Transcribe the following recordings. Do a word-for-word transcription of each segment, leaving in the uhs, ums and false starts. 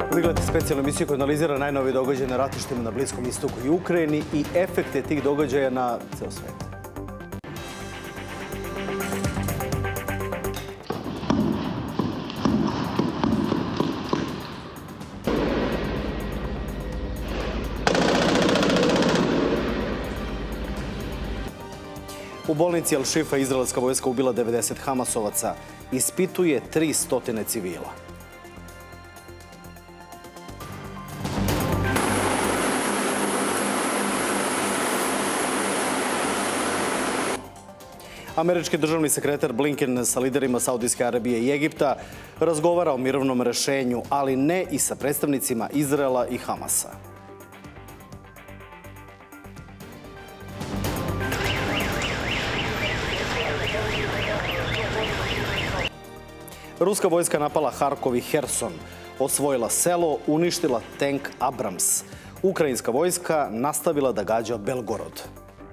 Vi gledate specijalnu emisiju koja analizira najnovije događaje na ratištima na Bliskom istoku i Ukrajini i efekte tih događaja na ceo svet. U bolnici Al-Šifa izraelska vojska ubila devedeset Hamasovaca, ispituje tri stotine civila. Američki državni sekretar Blinken sa liderima Saudijske Arabije i Egipta razgovara o mirovnom rešenju, ali ne i sa predstavnicima Izraela i Hamasa. Ruska vojska napala Harkov i Herson, osvojila selo, uništila tank Abrams. Ukrajinska vojska nastavila da gađa Belgorod.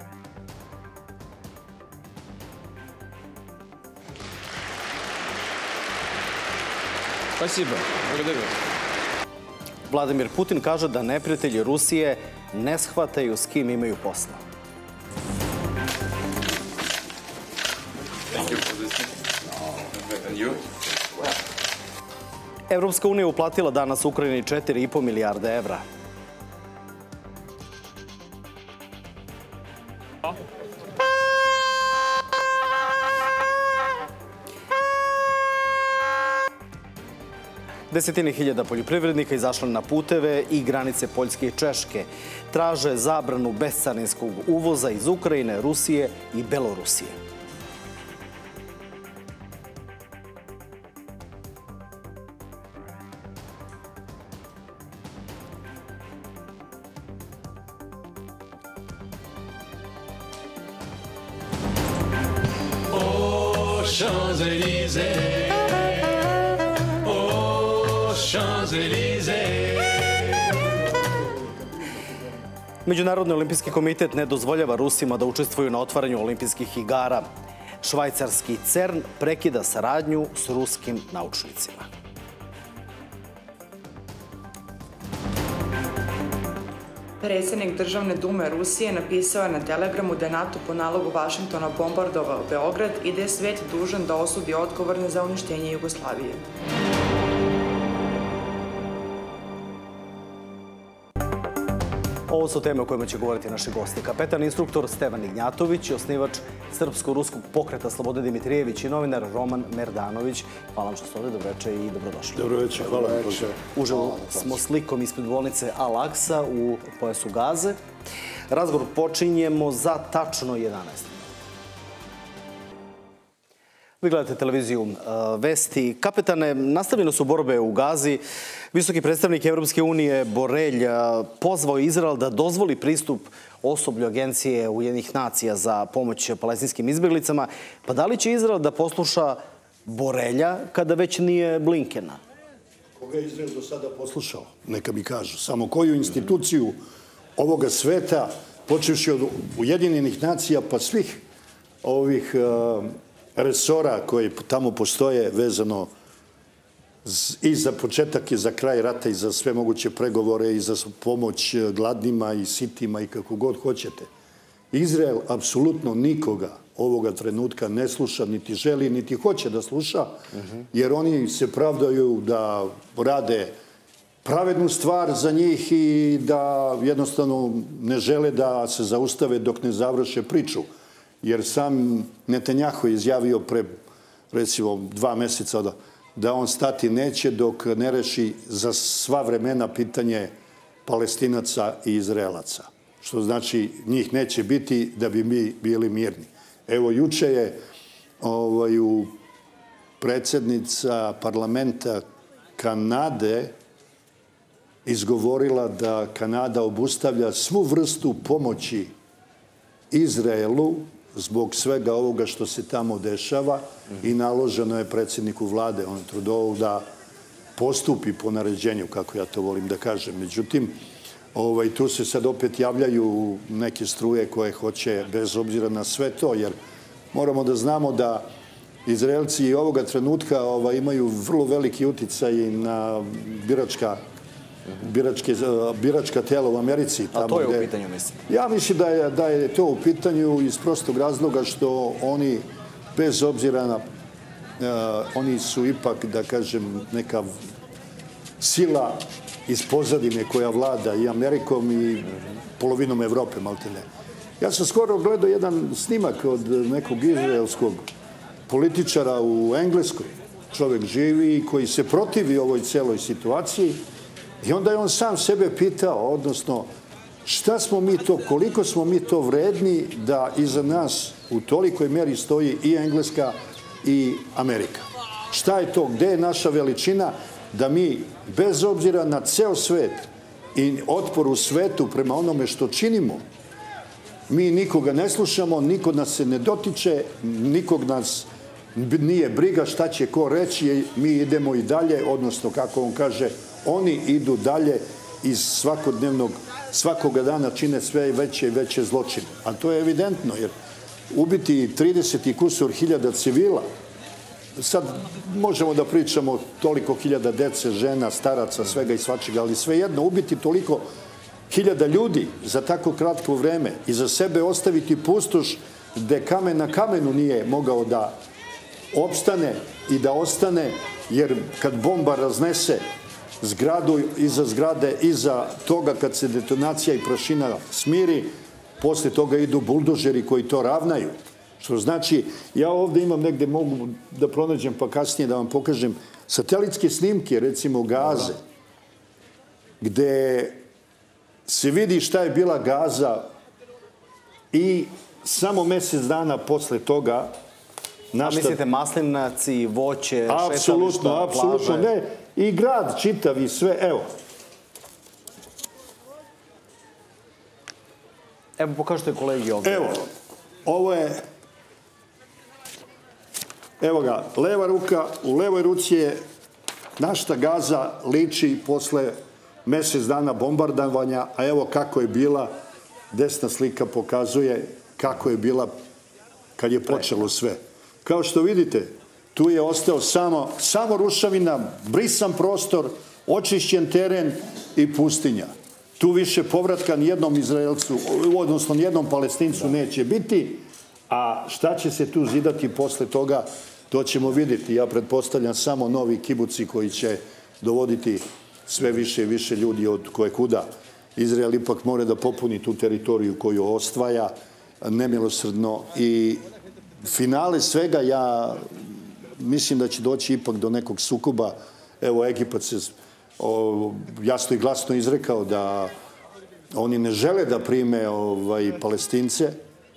Vladimir Putin kaže da neprijatelji Rusije ne shvataju s kim imaju posla. Evropska unija uplatila danas Ukrajini četiri i po milijarde evra. Desetine hiljada poljoprivrednika izašle na puteve i granice Poljske i Češke. Traže zabranu bescarinskog uvoza iz Ukrajine, Rusije i Belorusije. Champs-Élysées, aux Champs-Élysées. Međunarodni olimpijski komitet ne dozvoljava Rusima da učestvuju na otvaranju olimpijskih igara. Švajcarski CERN prekida saradnju s ruskim naučnicima. Predsjednik Državne dume Rusije napisao je na Telegramu da je NATO po nalogu Vašingtona bombardovao Beograd i da je svet dužan da osudi odgovorne za uništenje Jugoslavije. Ovo su teme o kojima će govoriti naši gosti. Kapetan instruktor Stevan Ignjatović, osnivač Srpsko-ruskog pokreta Slobode Dimitrijević i novinar Roman Merdanović. Hvala vam što ste ovdje, dobroveče i dobrodošli. Dobroveče, hvala vam. Uživo smo slikom ispred bolnice Al-Aksa u pojasu Gaze. Razgovor počinjemo za tačno jedanaest. Vi gledate televiziju Vesti. Kapetane, nastavljene su borbe u Gazi. Visoki predstavnik Evropske unije Borelj pozvao Izrael da dozvoli pristup osoblju Agencije Ujedinjenih nacija za pomoć palestinskim izbjeglicama. Pa da li će Izrael da posluša Borelja kada već nije Blinkena? Koga je Izrael do sada poslušao? Neka mi kažu. Samo koju instituciju ovoga sveta, počevši od Ujedinjenih nacija pa svih ovih resora koji tamo postoje vezano i za početak i za kraj rata i za sve moguće pregovore i za pomoć gladnima i sitima i kako god hoćete. Izrael apsolutno nikoga ovoga trenutka ne sluša, niti želi, niti hoće da sluša, jer oni se pravdaju da rade pravednu stvar za njih i da jednostavno ne žele da se zaustave dok ne završe priču. Jer sam Netanjahu izjavio pre, recimo, dva meseca da on stati neće dok ne reši za sva vremena pitanje Palestinaca i Izraelaca. Što znači njih neće biti da bi mi bili mirni. Evo, juče je ovaj, u predsjednica parlamenta Kanade izgovorila da Kanada obustavlja svu vrstu pomoći Izraelu zbog svega ovoga što se tamo dešava i naloženo je predsjedniku vlade, on Trudeau, da postupi po naređenju, kako ja to volim da kažem. Međutim, ovaj, tu se sad opet javljaju neke struje koje hoće, bez obzira na sve to, jer moramo da znamo da Izraelci i ovoga trenutka ovaj, imaju vrlo veliki uticaj na biračka biračka tela u Americi. A to je u pitanju, mislim? Ja mislim da je to u pitanju iz prostog razloga što oni, bez obzira na... Oni su ipak, da kažem, neka sila iz pozadine koja vlada i Amerikom i polovinom Evrope, malte ne. Ja sam skoro gledao jedan snimak od nekog izraelskog političara u Engleskoj. Čovjek živi i koji se protivi ovoj celoj situaciji i onda je on sam sebe pitao, odnosno šta smo mi to, koliko smo mi to vredni da iza nas u tolikoj meri stoji i Engleska i Amerika. Šta je to, gde je naša veličina da mi, bez obzira na ceo svet i otpor u svetu prema onome što činimo, mi nikoga ne slušamo, niko nas se ne dotiče, nikog nas nije briga šta će ko reći, mi idemo i dalje, odnosno, kako on kaže, oni idu dalje iz svakodnevnog, svakoga dana čine sve veće i veće zločine. A to je evidentno, jer ubiti trideset i kusur hiljada civila, sad možemo da pričamo toliko hiljada dece, žena, staraca, svega i svačega, ali svejedno, ubiti toliko hiljada ljudi za tako kratko vreme i za sebe ostaviti pustoš gde kamen na kamenu nije mogao da opstane i da ostane, jer kad bomba raznese zgradu, iza zgrade, iza toga kad se detonacija i prašina smiri, posle toga idu buldožeri koji to ravnaju. Što znači, ja ovde imam negde, mogu da pronađem pa kasnije da vam pokažem satelitske snimke, recimo Gaze, gde se vidi šta je bila Gaza i samo mesec dana posle toga... A mislite maslinaci, voće, šetališta, plaže? Apsolutno, apsolutno ne. I grad čitav i sve, evo. Evo, pokažite kolegi ovdje. Evo, ovo je... Evo ga, leva ruka, u levoj ruci je našta Gaza liči posle mesec dana bombardovanja, a evo kako je bila, desna slika pokazuje kako je bila kad je počelo sve. Kao što vidite, tu je ostao samo, samo rušavina, brisan prostor, očišćen teren i pustinja. Tu više povratka nijednom Izraelcu, odnosno nijednom Palestincu neće biti, a šta će se tu zidati posle toga, to ćemo vidjeti. Ja pretpostavljam samo novi kibuci koji će dovoditi sve više i više ljudi od koje kuda. Izrael ipak mora da popuni tu teritoriju koju ostvaja nemilosrdno i finale svega, ja mislim da će doći ipak do nekog sukoba. Evo, Egipat se jasno i glasno izrekao da oni ne žele da prime Palestince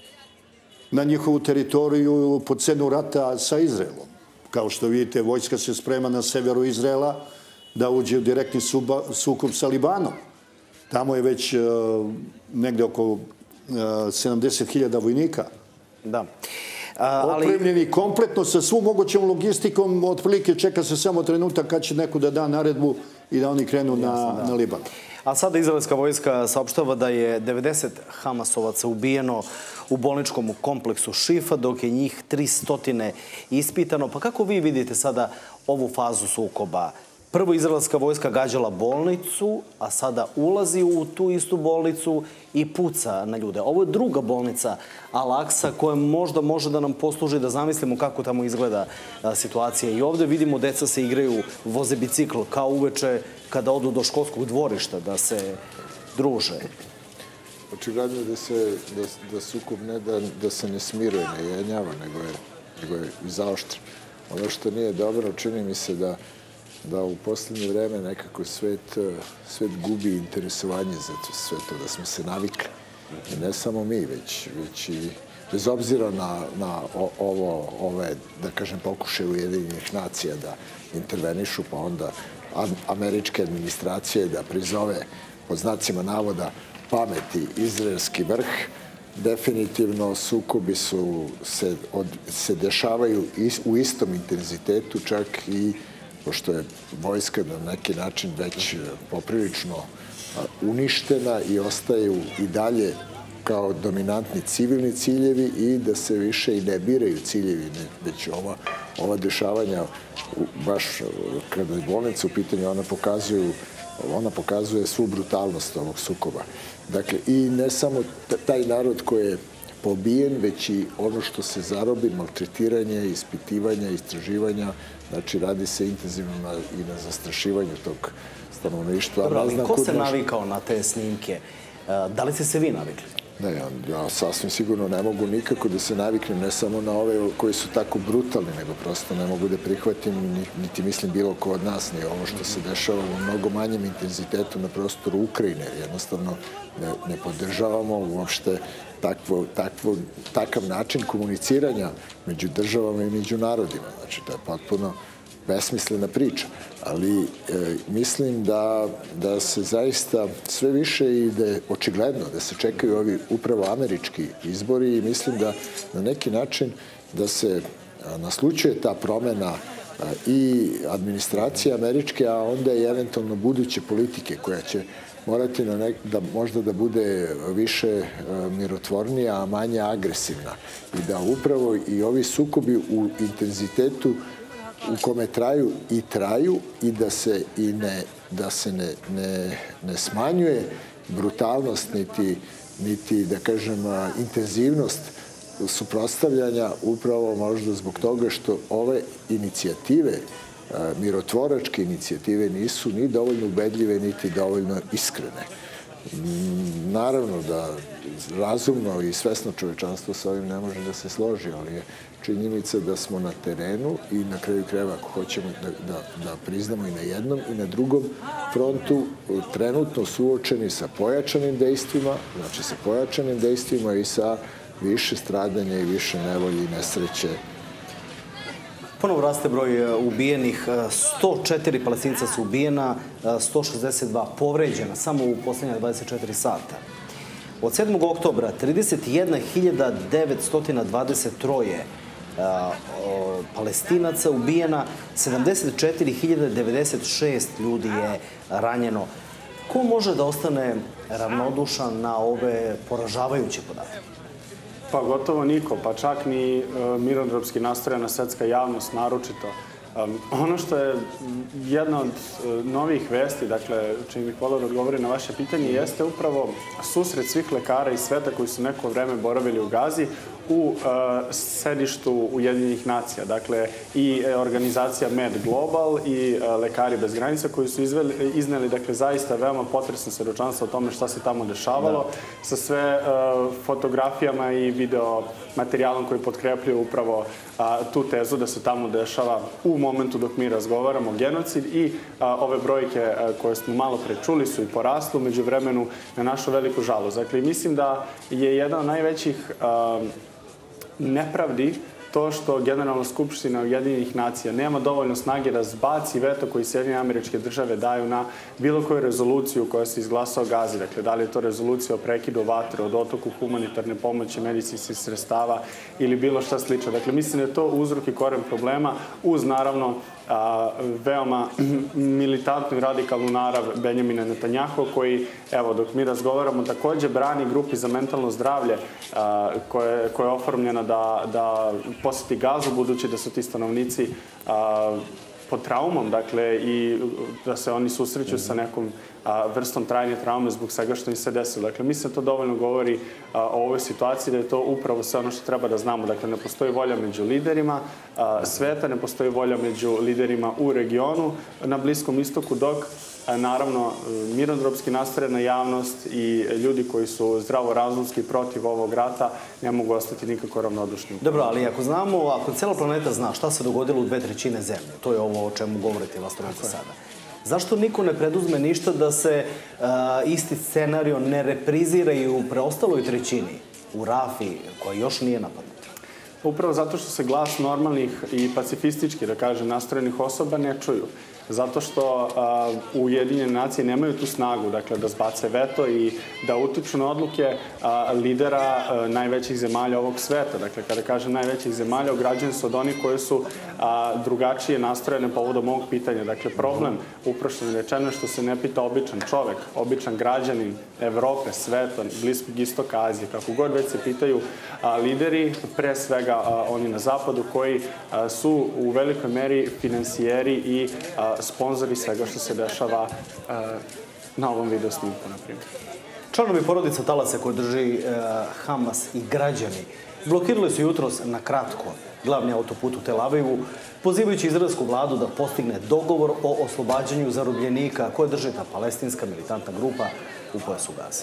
na njihovu teritoriju po cenu rata sa Izraelom. Kao što vidite, vojska se sprema na severu Izraela da uđe u direktni sukob sa Libanom. Tamo je već negde oko sedamdeset hiljada vojnika. Da. Opremljeni kompletno sa svom mogućom logistikom, otprilike čeka se samo trenutak kad će neko da da naredbu i da oni krenu na Liban. A sada izraelska vojska saopštava da je devedeset Hamasovaca ubijeno u bolničkom kompleksu Šifa, dok je njih tristo ispitano. Pa kako vi vidite sada ovu fazu sukoba? Prvo izraelska vojska gađala bolnicu, a sada ulazi u tu istu bolnicu i puca na ljude. Ovo je druga bolnica Al-Aqsa koja možda može da nam posluži da zamislimo kako tamo izgleda situacija. I ovdje vidimo deca se igraju, voze bicikl kao uveče kada odu do školskog dvorišta da se druže. Očigledno je da sukob ne da se ne smiruje, ne jenjava, nego je zaoštren. Ono što nije dobro, čini mi se da da u poslednje vreme nekako svet gubi interesovanje za sve to, da smo se navikli. I ne samo mi, već i bez obzira na ove, da kažem, pokušaje Ujedinjenih nacija da intervenišu, pa onda američke administracije da prizove, pod znacima navoda, pameti izraelski vrh. Definitivno sukobi se dešavaju u istom intenzitetu, čak i pošto je vojska na neki način već poprilično uništena i ostaju i dalje kao dominantni civilni ciljevi i da se više i ne biraju ciljevi, već ova, ova dešavanja, baš kada je bolnica u pitanju, ona pokazuju ona pokazuje svu brutalnost ovog sukoba. Dakle, i ne samo taj narod koji je pobijen, već i ono što se zarobi, maltretiranje, ispitivanja, istraživanja, znači radi se intenzivno na, i na zastrašivanju tog stanovništva. Dobro, ali ko se navikao na te snimke? Da li ste se vi navikli? Ne, ja, ja sasvim sigurno ne mogu nikako da se naviknem, ne samo na ove koji su tako brutalni, nego prosto ne mogu da prihvatim, niti mislim bilo ko od nas, ni ovo što se dešava u mnogo manjem intenzitetu na prostoru Ukrajine. Jednostavno ne, ne podržavamo uopšte takvo, takvo, takav način komuniciranja među državama i među narodima. Znači, to je potpuno besmislena priča, ali e, mislim da, da se zaista sve više i da je očigledno da se čekaju ovi upravo američki izbori i mislim da na neki način da se a, naslučuje ta promena a, i administracije američke, a onda i eventualno buduće politike koja će morati na nek, da možda da bude više a, mirotvornija, a manje agresivna i da upravo i ovi sukobi u intenzitetu u kome traju i traju i da se i ne, da se ne, ne, ne smanjuje brutalnost niti, niti, da kažem, intenzivnost suprotstavljanja upravo možda zbog toga što ove inicijative, mirotvoračke inicijative nisu ni dovoljno ubedljive niti dovoljno iskrene. Naravno da razumno i svesno čovečanstvo sa ovim ne može da se složi, ali je činjenica da smo na terenu i na kraju krajeva, ako hoćemo da, da, da priznamo i na jednom i na drugom frontu, trenutno suočeni sa pojačanim dejstvima, znači sa pojačanim dejstvima i sa više stradanja i više nevolje i nesreće. Ponovo raste broj ubijenih, sto četiri Palestinca su ubijena, sto šezdeset dva povređena samo u posljednja dvadeset četiri sata. Od sedmog oktobra trideset jedna hiljada devetsto dvadeset tri Palestinaca ubijena, sedamdeset četiri hiljade devedeset šest ljudi je ranjeno. Ko može da ostane ravnodušan na ove poražavajuće podatke? Pa gotovo niko, pa čak ni mirnodopski nastrojena svetska javnost naročito. Um, ono što je jedna od uh, novih vesti, dakle, čim bih volio da odgovori na vaše pitanje, jeste upravo susret svih lekara iz sveta koji su neko vreme boravili u Gazi u uh, sedištu Ujedinjenih nacija. Dakle, i organizacija Med Global i uh, Lekari bez granica koji su izveli, izneli, dakle, zaista veoma potresno svedočanstvo o tome šta se tamo dešavalo, da. Sa sve uh, fotografijama i video materijalom koji potkrepljuju upravo uh, tu tezu da se tamo dešava u momentu dok mi razgovaramo genocid i a, ove brojke a, koje smo malo pre čuli su i porasle među vremenu na našu veliku žalost. Dakle, mislim da je jedna od najvećih a, nepravdi to što Generalna skupština Ujedinjenih nacija nema dovoljno snage da zbaci veto koji Sjedinjene Američke Države daju na bilo koju rezoluciju koja se izglasa o Gazi. Dakle, da li je to rezolucija o prekidu vatre, o dotoku humanitarne pomoći, medicinskih sredstava ili bilo šta slično. Dakle, mislim da je to uzrok i koren problema uz, naravno, a, veoma militantnu i radikalnu narav Benjamina Netanjahu, koji, evo, dok mi razgovaramo, takođe brani grupi za mentalno zdravlje a, koje, koja je oformljena da, da poseti Gazu, budući da su ti stanovnici a, pod traumom, dakle, i da se oni susreću sa nekom a, vrstom trajne traume zbog svega što im se desilo. Dakle, mislim da to dovoljno govori a, o ovoj situaciji, da je to upravo sve ono što treba da znamo. Dakle, ne postoji volja među liderima a, sveta, ne postoji volja među liderima u regionu na Bliskom istoku, dok naravno mirnodopski nastrojena javnost i ljudi koji su zdravorazumski protiv ovog rata ne mogu ostati nikako ravnodušni. Dobro, ali ako znamo, ako cela planeta zna šta se dogodilo u dve trećine zemlje, to je ovo o čemu govorite vas trojica sada, zašto niko ne preduzme ništa da se uh, isti scenario ne reprizira i u preostaloj trećini, u Rafi, koja još nije napadnuta? Upravo zato što se glas normalnih i pacifistički, da kažem, nastrojenih osoba ne čuju. Zato što uh, Ujedinjene nacije nemaju tu snagu, dakle, da zbace veto i da utiču na odluke uh, lidera uh, najvećih zemalja ovog sveta. Dakle, kada kažem najvećih zemalja, ograđujem se od onih koje su uh, drugačije nastrojene povodom ovog pitanja. Dakle, problem, uprošeno rečeno, što se ne pita običan čovek, običan građanin Evrope, sveta, Bliskog istoka, Azije, kako god već se pitaju lideri, pre svega oni na zapadu, koji su u velikoj meri finansijeri i sponzori svega što se dešava na ovom video snimku, na primjer. Članovi porodica talasa koje drži Hamas i građani blokirali su jutros na kratko glavni autoput u Tel Avivu, pozivajući izraelsku vladu da postigne dogovor o oslobađanju zarobljenika koje drži ta palestinska militantna grupa u pojasu Gaze.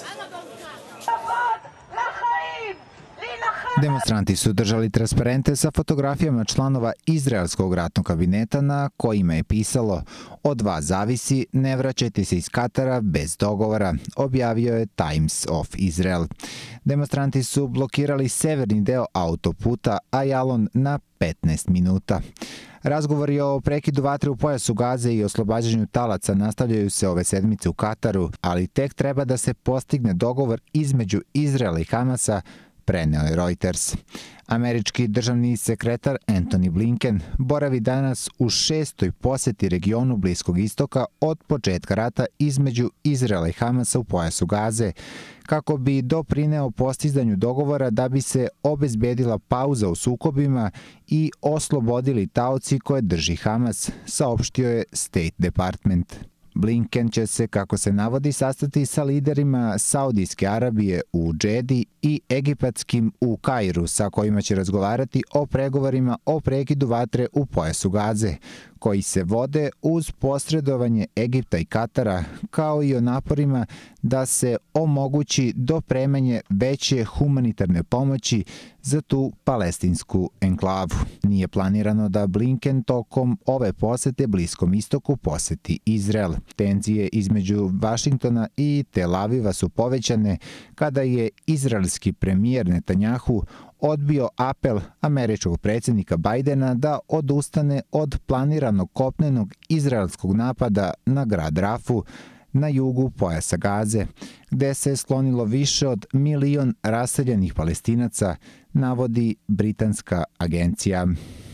Demonstranti su držali transparente sa fotografijama članova izraelskog ratnog kabineta na kojima je pisalo: "Od vas zavisi, ne vraćajte se iz Katara bez dogovora", objavio je Times of Israel. Demonstranti su blokirali severni deo autoputa Ayalon na petnaest minuta. Razgovori o prekidu vatre u pojasu Gaze i oslobađanju talaca nastavljaju se ove sedmice u Kataru, ali tek treba da se postigne dogovor između Izraela i Hamasa, preneo je Reuters. Američki državni sekretar Antony Blinken boravi danas u šestoj poseti regionu Bliskog istoka od početka rata između Izraela i Hamasa u pojasu Gaze, kako bi doprineo postizanju dogovora da bi se obezbedila pauza u sukobima i oslobodili taoci koje drži Hamas, saopštio je State Department. Blinken će se, kako se navodi, sastati sa liderima Saudijske Arabije u Džedi i egipatskim u Kairu, sa kojima će razgovarati o pregovorima o prekidu vatre u pojasu Gaze, koji se vode uz posredovanje Egipta i Katara, kao i o naporima da se omogući dopremanje veće humanitarne pomoći za tu palestinsku enklavu. Nije planirano da Blinken tokom ove posete Bliskom istoku poseti Izrael. Tenzije između Vašingtona i Tel Aviva su povećane kada je izraelski premijer Netanjahu odbio apel američkog predsjednika Bajdena da odustane od planiranog kopnenog izraelskog napada na grad Rafu na jugu pojasa Gaze, gde se sklonilo više od milion raseljenih Palestinaca, navodi britanska agencija.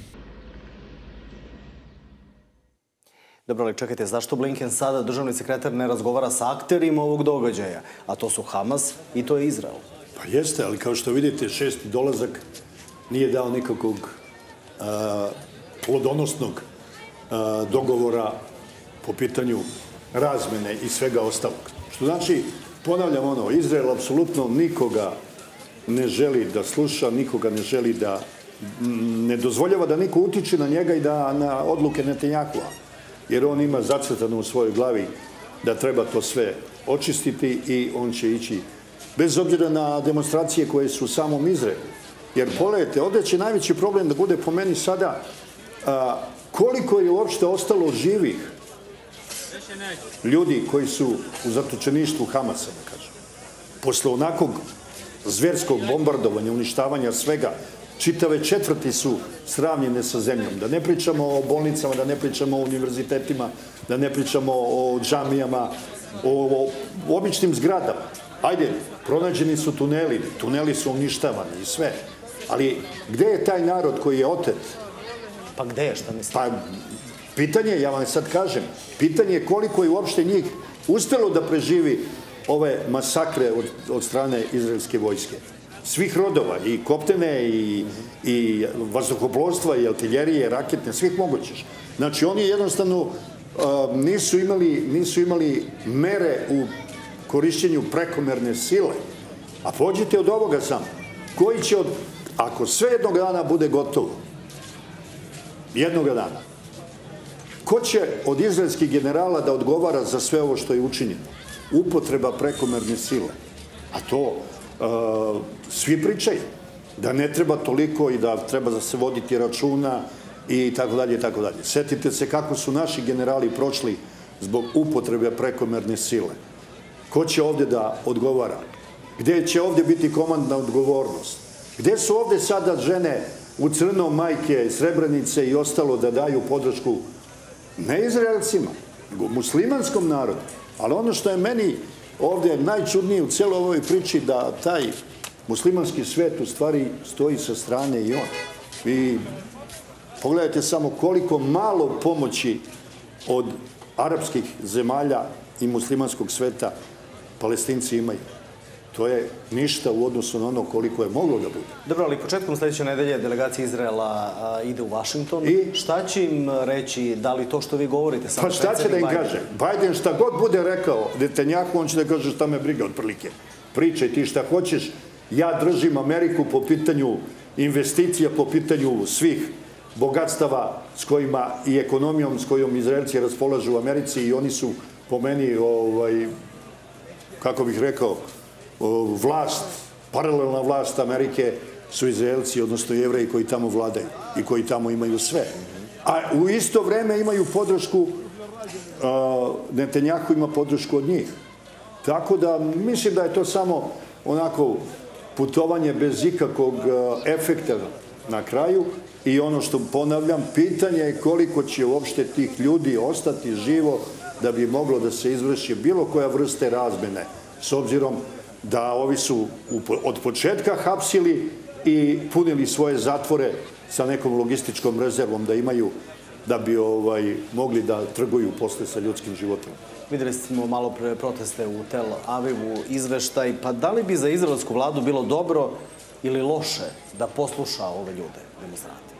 Dobro, ali čekajte, zašto Blinken sada, državni sekretar, ne razgovara sa akterima ovog događaja? A to su Hamas i to je Izrael. Pa jeste, ali kao što vidite, šesti dolazak nije dao nikakvog a, plodonosnog a, dogovora po pitanju razmene i svega ostalog. Što znači, ponavljam ono, Izrael apsolutno nikoga ne želi da sluša, nikoga ne želi da, ne dozvoljava da niko utiče na njega i da na odluke Netanjahua. Jer on ima zacrtano u svojoj glavi da treba to sve očistiti i on će ići bez obzira na demonstracije koje su u samom Izraelu. Jer pogledajte, ovdje će najveći problem da bude po meni sada a, koliko je uopšte ostalo živih ljudi koji su u zatočeništvu Hamasa, da kažem. Posle onakvog zverskog bombardovanja, uništavanja svega, čitave četvrti su sravnjene sa zemljom. Da ne pričamo o bolnicama, da ne pričamo o univerzitetima, da ne pričamo o džamijama, o, o običnim zgradama. Ajde, pronađeni su tuneli, tuneli su uništavani i sve. Ali gde je taj narod koji je otet? Pa gde je, šta mislite? Pa, pitanje, ja vam sad kažem, pitanje je koliko je uopšte njih uspelo da preživi ove masakre od, od strane izraelske vojske. Svih rodova, i koptene, i, i vazduhoplovstva, i artiljerije, raketne, svih mogućih. Znači, oni jednostavno uh, nisu, imali, nisu imali mere u korišćenju prekomerne sile. A pođite od ovoga samo. Koji će od, ako sve jednog dana bude gotovo, jednog dana, ko će od izraelskih generala da odgovara za sve ovo što je učinjeno? Upotreba prekomerne sile. A to uh, svi pričaju. Da ne treba toliko i da treba da se voditi računa i tako dalje i tako dalje. Setite se kako su naši generali prošli zbog upotrebe prekomerne sile. Ko će ovdje da odgovara? Gde će ovdje biti komandna odgovornost? Gde su ovdje sada žene u crnom, majke, Srebrenice i ostalo da daju podršku ne Izraelcima, nego muslimanskom narodu? Ali ono što je meni ovdje najčudnije u cijeloj ovoj priči, da taj muslimanski svet u stvari stoji sa strane i on. I pogledajte samo koliko malo pomoći od arapskih zemalja i muslimanskog sveta Palestinci imaju. To je ništa u odnosu na ono koliko je moglo da bude. Dobro, ali početkom sljedeće nedelje delegacija Izraela ide u Vašington. I? Šta će im reći, da li to što vi govorite? Pa šta će da im kaže? Biden šta god bude rekao Netanjahu, on će da kaže šta me briga otprilike. Pričaj ti šta hoćeš, ja držim Ameriku po pitanju investicija, po pitanju svih bogatstava s kojima i ekonomijom s kojom Izraelci raspolažu u Americi i oni su po meni, ovaj, kako bih rekao, vlast, paralelna vlast Amerike su Izraelci, odnosno Jevreji koji tamo vladaju i koji tamo imaju sve. A u isto vreme imaju podršku, Netanjahu ima podršku od njih. Tako da mislim da je to samo onako putovanje bez ikakvog efekta na kraju i ono što ponavljam, pitanje je koliko će uopšte tih ljudi ostati živo da bi moglo da se izvrši bilo koja vrste razmene, s obzirom da ovi su od početka hapsili i punili svoje zatvore sa nekom logističkom rezervom da imaju, da bi ovaj, mogli da trguju posle sa ljudskim životom. Videli smo malo pre proteste u Tel Avivu, izveštaj. Pa da li bi za izraelsku vladu bilo dobro ili loše da posluša ove ljude, demonstrante?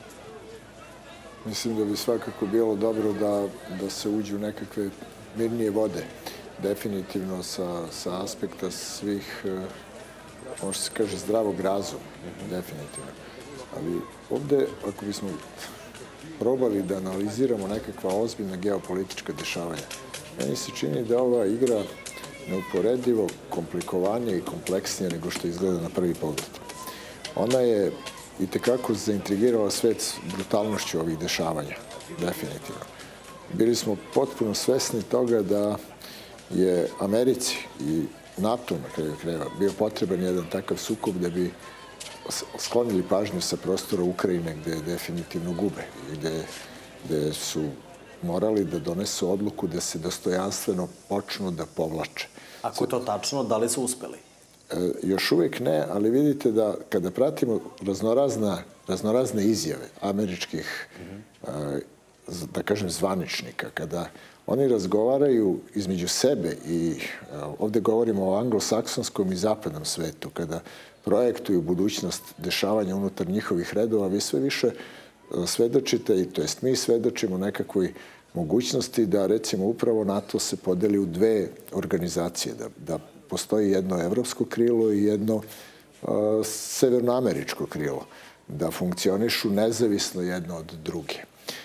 Mislim da bi svakako bilo dobro da, da se uđu nekakve mirnije vode. Definitivno sa, sa aspekta svih, možda se kaže, zdravog razuma. Definitivno. Ali ovde, ako bismo probali da analiziramo nekakva ozbiljna geopolitička dešavanja, meni se čini da ova igra neuporedivo komplikovanija i kompleksnija nego što izgleda na prvi pogled. Ona je i tekako zaintrigirala svet brutalnošću ovih dešavanja, definitivno. Bili smo potpuno svesni toga da je Americi i NATO na kraju krajeva bio potreban jedan takav sukob da bi sklonili pažnju sa prostora Ukrajine gde definitivno gube i gde, gde su morali da donesu odluku da se dostojanstveno počnu da povlače. Ako je to tačno, da li su uspeli? E, još uvijek ne, ali vidite da kada pratimo raznorazna, raznorazne izjave američkih, mm-hmm. e, da kažem, zvaničnika, kada oni razgovaraju između sebe i ovdje govorimo o anglosaksonskom i zapadnom svetu, kada projektuju budućnost dešavanja unutar njihovih redova, vi sve više svedočite, i to jest mi svedočimo nekakvoj mogućnosti da, recimo, upravo NATO se podeli u dve organizacije, da, da postoji jedno evropsko krilo i jedno uh, severnoameričko krilo, da funkcionišu nezavisno jedno od druge.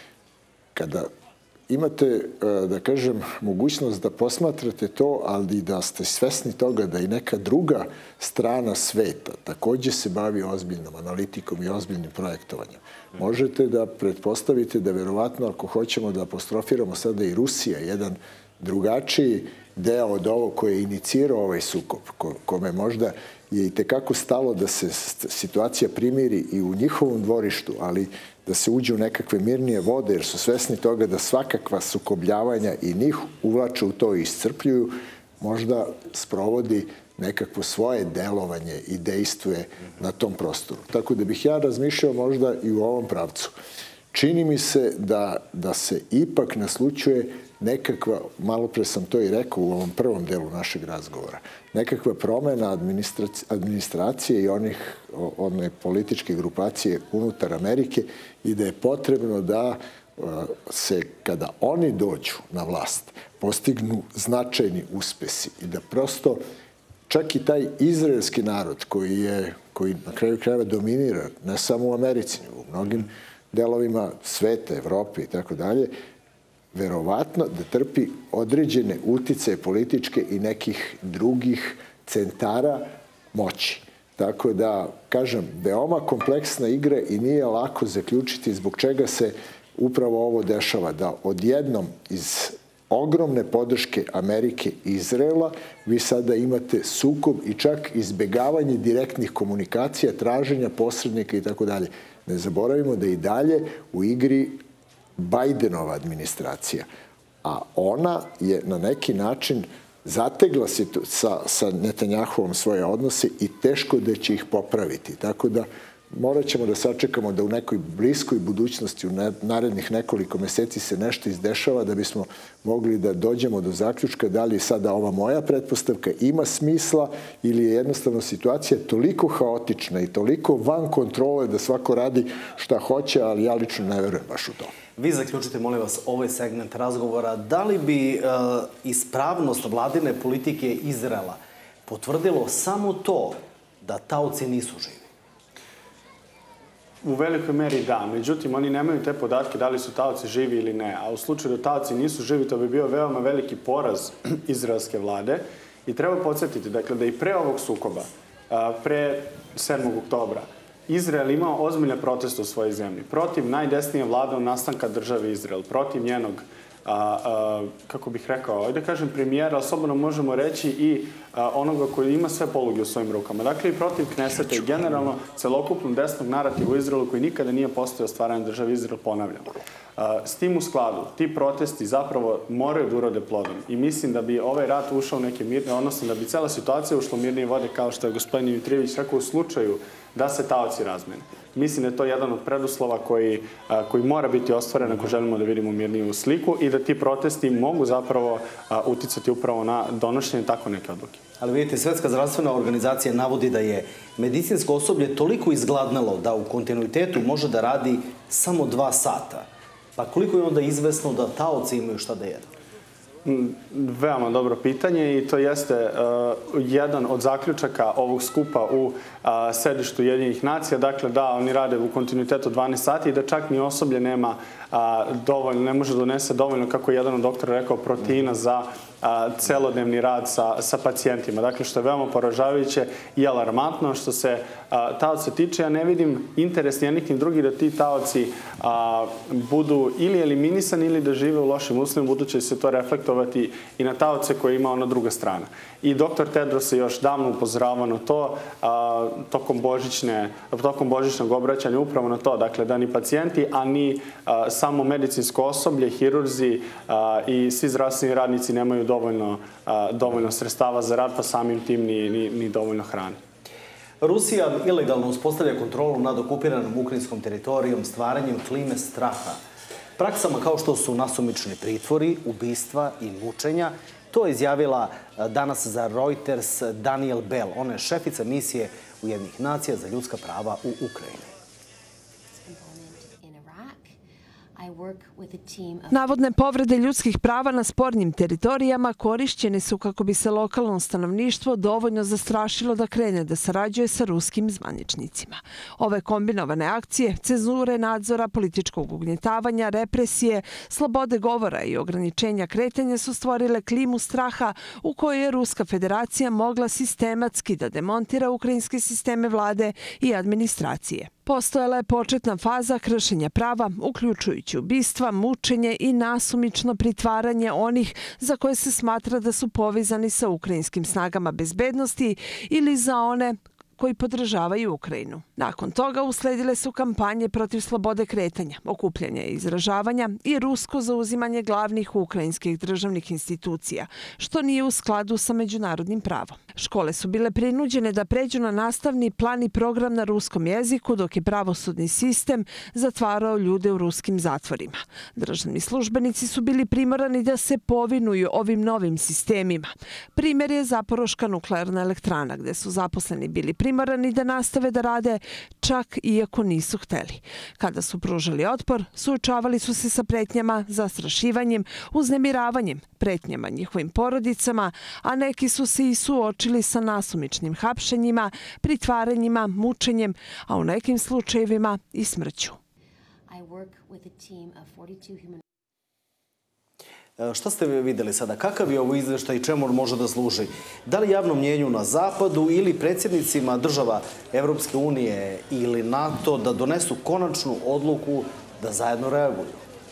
Kada imate, da kažem, mogućnost da posmatrate to, ali da ste svesni toga da i neka druga strana sveta također se bavi ozbiljnom analitikom i ozbiljnim projektovanjem. Možete da pretpostavite da verovatno, ako hoćemo da apostrofiramo sada i Rusija, jedan drugačiji deo od ovo koje je inicirao ovaj sukob, kome možda je i tekako stalo da se situacija primiri i u njihovom dvorištu, ali da se uđe u nekakve mirnije vode, jer su svesni toga da svakakva sukobljavanja i njih uvlače u to i iscrpljuju, možda sprovodi nekakvo svoje delovanje i dejstvuje na tom prostoru. Tako da bih ja razmišljao možda i u ovom pravcu. Čini mi se da, da se ipak naslućuje nekakva, malo pre sam to i rekao u ovom prvom delu našeg razgovora, nekakva promena administracije, administracije i onih, one političke grupacije unutar Amerike i da je potrebno da se, kada oni dođu na vlast, postignu značajni uspesi i da prosto čak i taj izraelski narod koji je, koji na kraju krajeva dominira, ne samo u Americi, u mnogim delovima sveta, Evrope i tako dalje, verovatno da trpi određene uticaje političke i nekih drugih centara moći. Tako da, kažem, veoma kompleksna igra i nije lako zaključiti zbog čega se upravo ovo dešava, da odjednom iz ogromne podrške Amerike i Izraela vi sada imate sukob i čak izbegavanje direktnih komunikacija, traženja posrednika i tako dalje. Ne zaboravimo da i dalje u igri Bidenova administracija, a ona je na neki način zategla sa, sa Netanjahuvom svoje odnose i teško da će ih popraviti. Tako da morat ćemo da sačekamo da u nekoj bliskoj budućnosti, u narednih nekoliko meseci se nešto izdešava da bismo mogli da dođemo do zaključka da li sada ova moja pretpostavka ima smisla ili je jednostavno situacija toliko haotična i toliko van kontrole da svako radi šta hoće, ali ja lično ne verujem baš u to. Vi zaključite, molim vas, ovaj segment razgovora. Da li bi ispravnost vladine politike Izraela potvrdilo samo to da taoci nisu živi? U velikoj meri da. Međutim, oni nemaju te podatke da li su taoci živi ili ne. A u slučaju da taoci nisu živi, to bi bio veoma veliki poraz izraelske vlade. I treba podsjetiti, dakle, da i pre ovog sukoba, pre sedmog oktobra, Izrael imao ozbiljne proteste u svojoj zemlji. Protiv najdesnije vlade u nastanka države Izrael. Protiv njenog, a, a, kako bih rekao, ajde kažem premijera, ali slobodno možemo reći i a, onoga koji ima sve poluge u svojim rukama. Dakle, i protiv Kneseta i generalno celokupnog desnog narativa u Izraelu koji nikada nije postojao stvaranje države Izrael, ponavljam. S tim u skladu, ti protesti zapravo moraju da urode plodom. I mislim da bi ovaj rat ušao u neke mirne, odnosno da bi cela situacija ušla u mirnije vode, kao što je gospodin Dimitrijević rekao, u slučaju da se taoci razmene. Mislim da je to jedan od preduslova koji, koji mora biti ostvaren ako želimo da vidimo mirniju sliku i da ti protesti mogu zapravo uticati upravo na donošenje tako neke odluke. Ali vidite, Svetska zdravstvena organizacija navodi da je medicinsko osoblje toliko izgladnalo da u kontinuitetu može da radi samo dva sata. Pa koliko je onda izvesno da taoci imaju šta da jedu? Veoma dobro pitanje i to jeste uh, jedan od zaključaka ovog skupa u uh, sedištu Ujedinjenih nacija. Dakle, da, oni rade u kontinuitetu dvanaest sati i da čak ni osoblje nema uh, dovoljno, ne može da donese dovoljno, kako je jedan od doktora rekao, proteina za a, celodnevni rad sa, sa pacijentima. Dakle, što je veoma poražavajuće i alarmantno. Što se a, taoca tiče, ja ne vidim interes jednih ni drugih da ti taoci a, budu ili eliminisani ili da žive u lošim uslovima, budući se to reflektovati i na taoce koje ima ona druga strana. I doktor Tedros je još davno upozoravao na to a, tokom, božićne, tokom božićnog obraćanja upravo na to. Dakle, da ni pacijenti, a ni a, samo medicinsko osoblje, hirurzi a, i svi zdravstveni radnici nemaju dovoljno, a, dovoljno sredstava za rad, pa samim tim ni, ni, ni dovoljno hrane. Rusija ilegalno uspostavlja kontrolu nad okupiranom ukrajinskom teritorijom stvaranjem klime straha. Praksama kao što su nasumični pritvori, ubistva i mučenja. To je izjavila danas za Reuters Daniel Bell. Ona je šefica misije Ujedinjenih nacija za ljudska prava u Ukrajini. Navodne povrede ljudskih prava na spornim teritorijama korišćene su kako bi se lokalno stanovništvo dovoljno zastrašilo da krene da sarađuje sa ruskim zvaničnicima. Ove kombinovane akcije, cenzure, nadzora, političkog ugnjetavanja, represije, slobode govora i ograničenja kretanja su stvorile klimu straha u kojoj je Ruska federacija mogla sistematski da demontira ukrajinske sisteme vlade i administracije. Postojala je početna faza kršenja prava, uključujući ubistva, mučenje i nasumično pritvaranje onih za koje se smatra da su povezani sa ukrajinskim snagama bezbednosti ili za one koji podržavaju Ukrajinu. Nakon toga usledile su kampanje protiv slobode kretanja, okupljanja i izražavanja i rusko zauzimanje glavnih ukrajinskih državnih institucija, što nije u skladu sa međunarodnim pravom. Škole su bile prinuđene da pređu na nastavni plan i program na ruskom jeziku, dok je pravosudni sistem zatvarao ljude u ruskim zatvorima. Državni službenici su bili primorani da se povinuju ovim novim sistemima. Primjer je Zaporoška nuklearna elektrana, gde su zaposleni bili primorani da nastave da rade čak iako nisu hteli. Kada su pružali otpor, suočavali su se sa pretnjama, zastrašivanjem, uznemiravanjem, pretnjama njihovim porodicama, a neki su se i suočili sa nasumičnim hapšenjima, pritvaranjima, mučenjem, a u nekim slučajevima i smrću. Šta ste videli sada? Kakav je ovo izveštaj i čemu može da služi? Da li javnom mnjenju na Zapadu ili predsjednicima država Evropske unije ili NATO da donesu konačnu odluku da zajedno reaguju?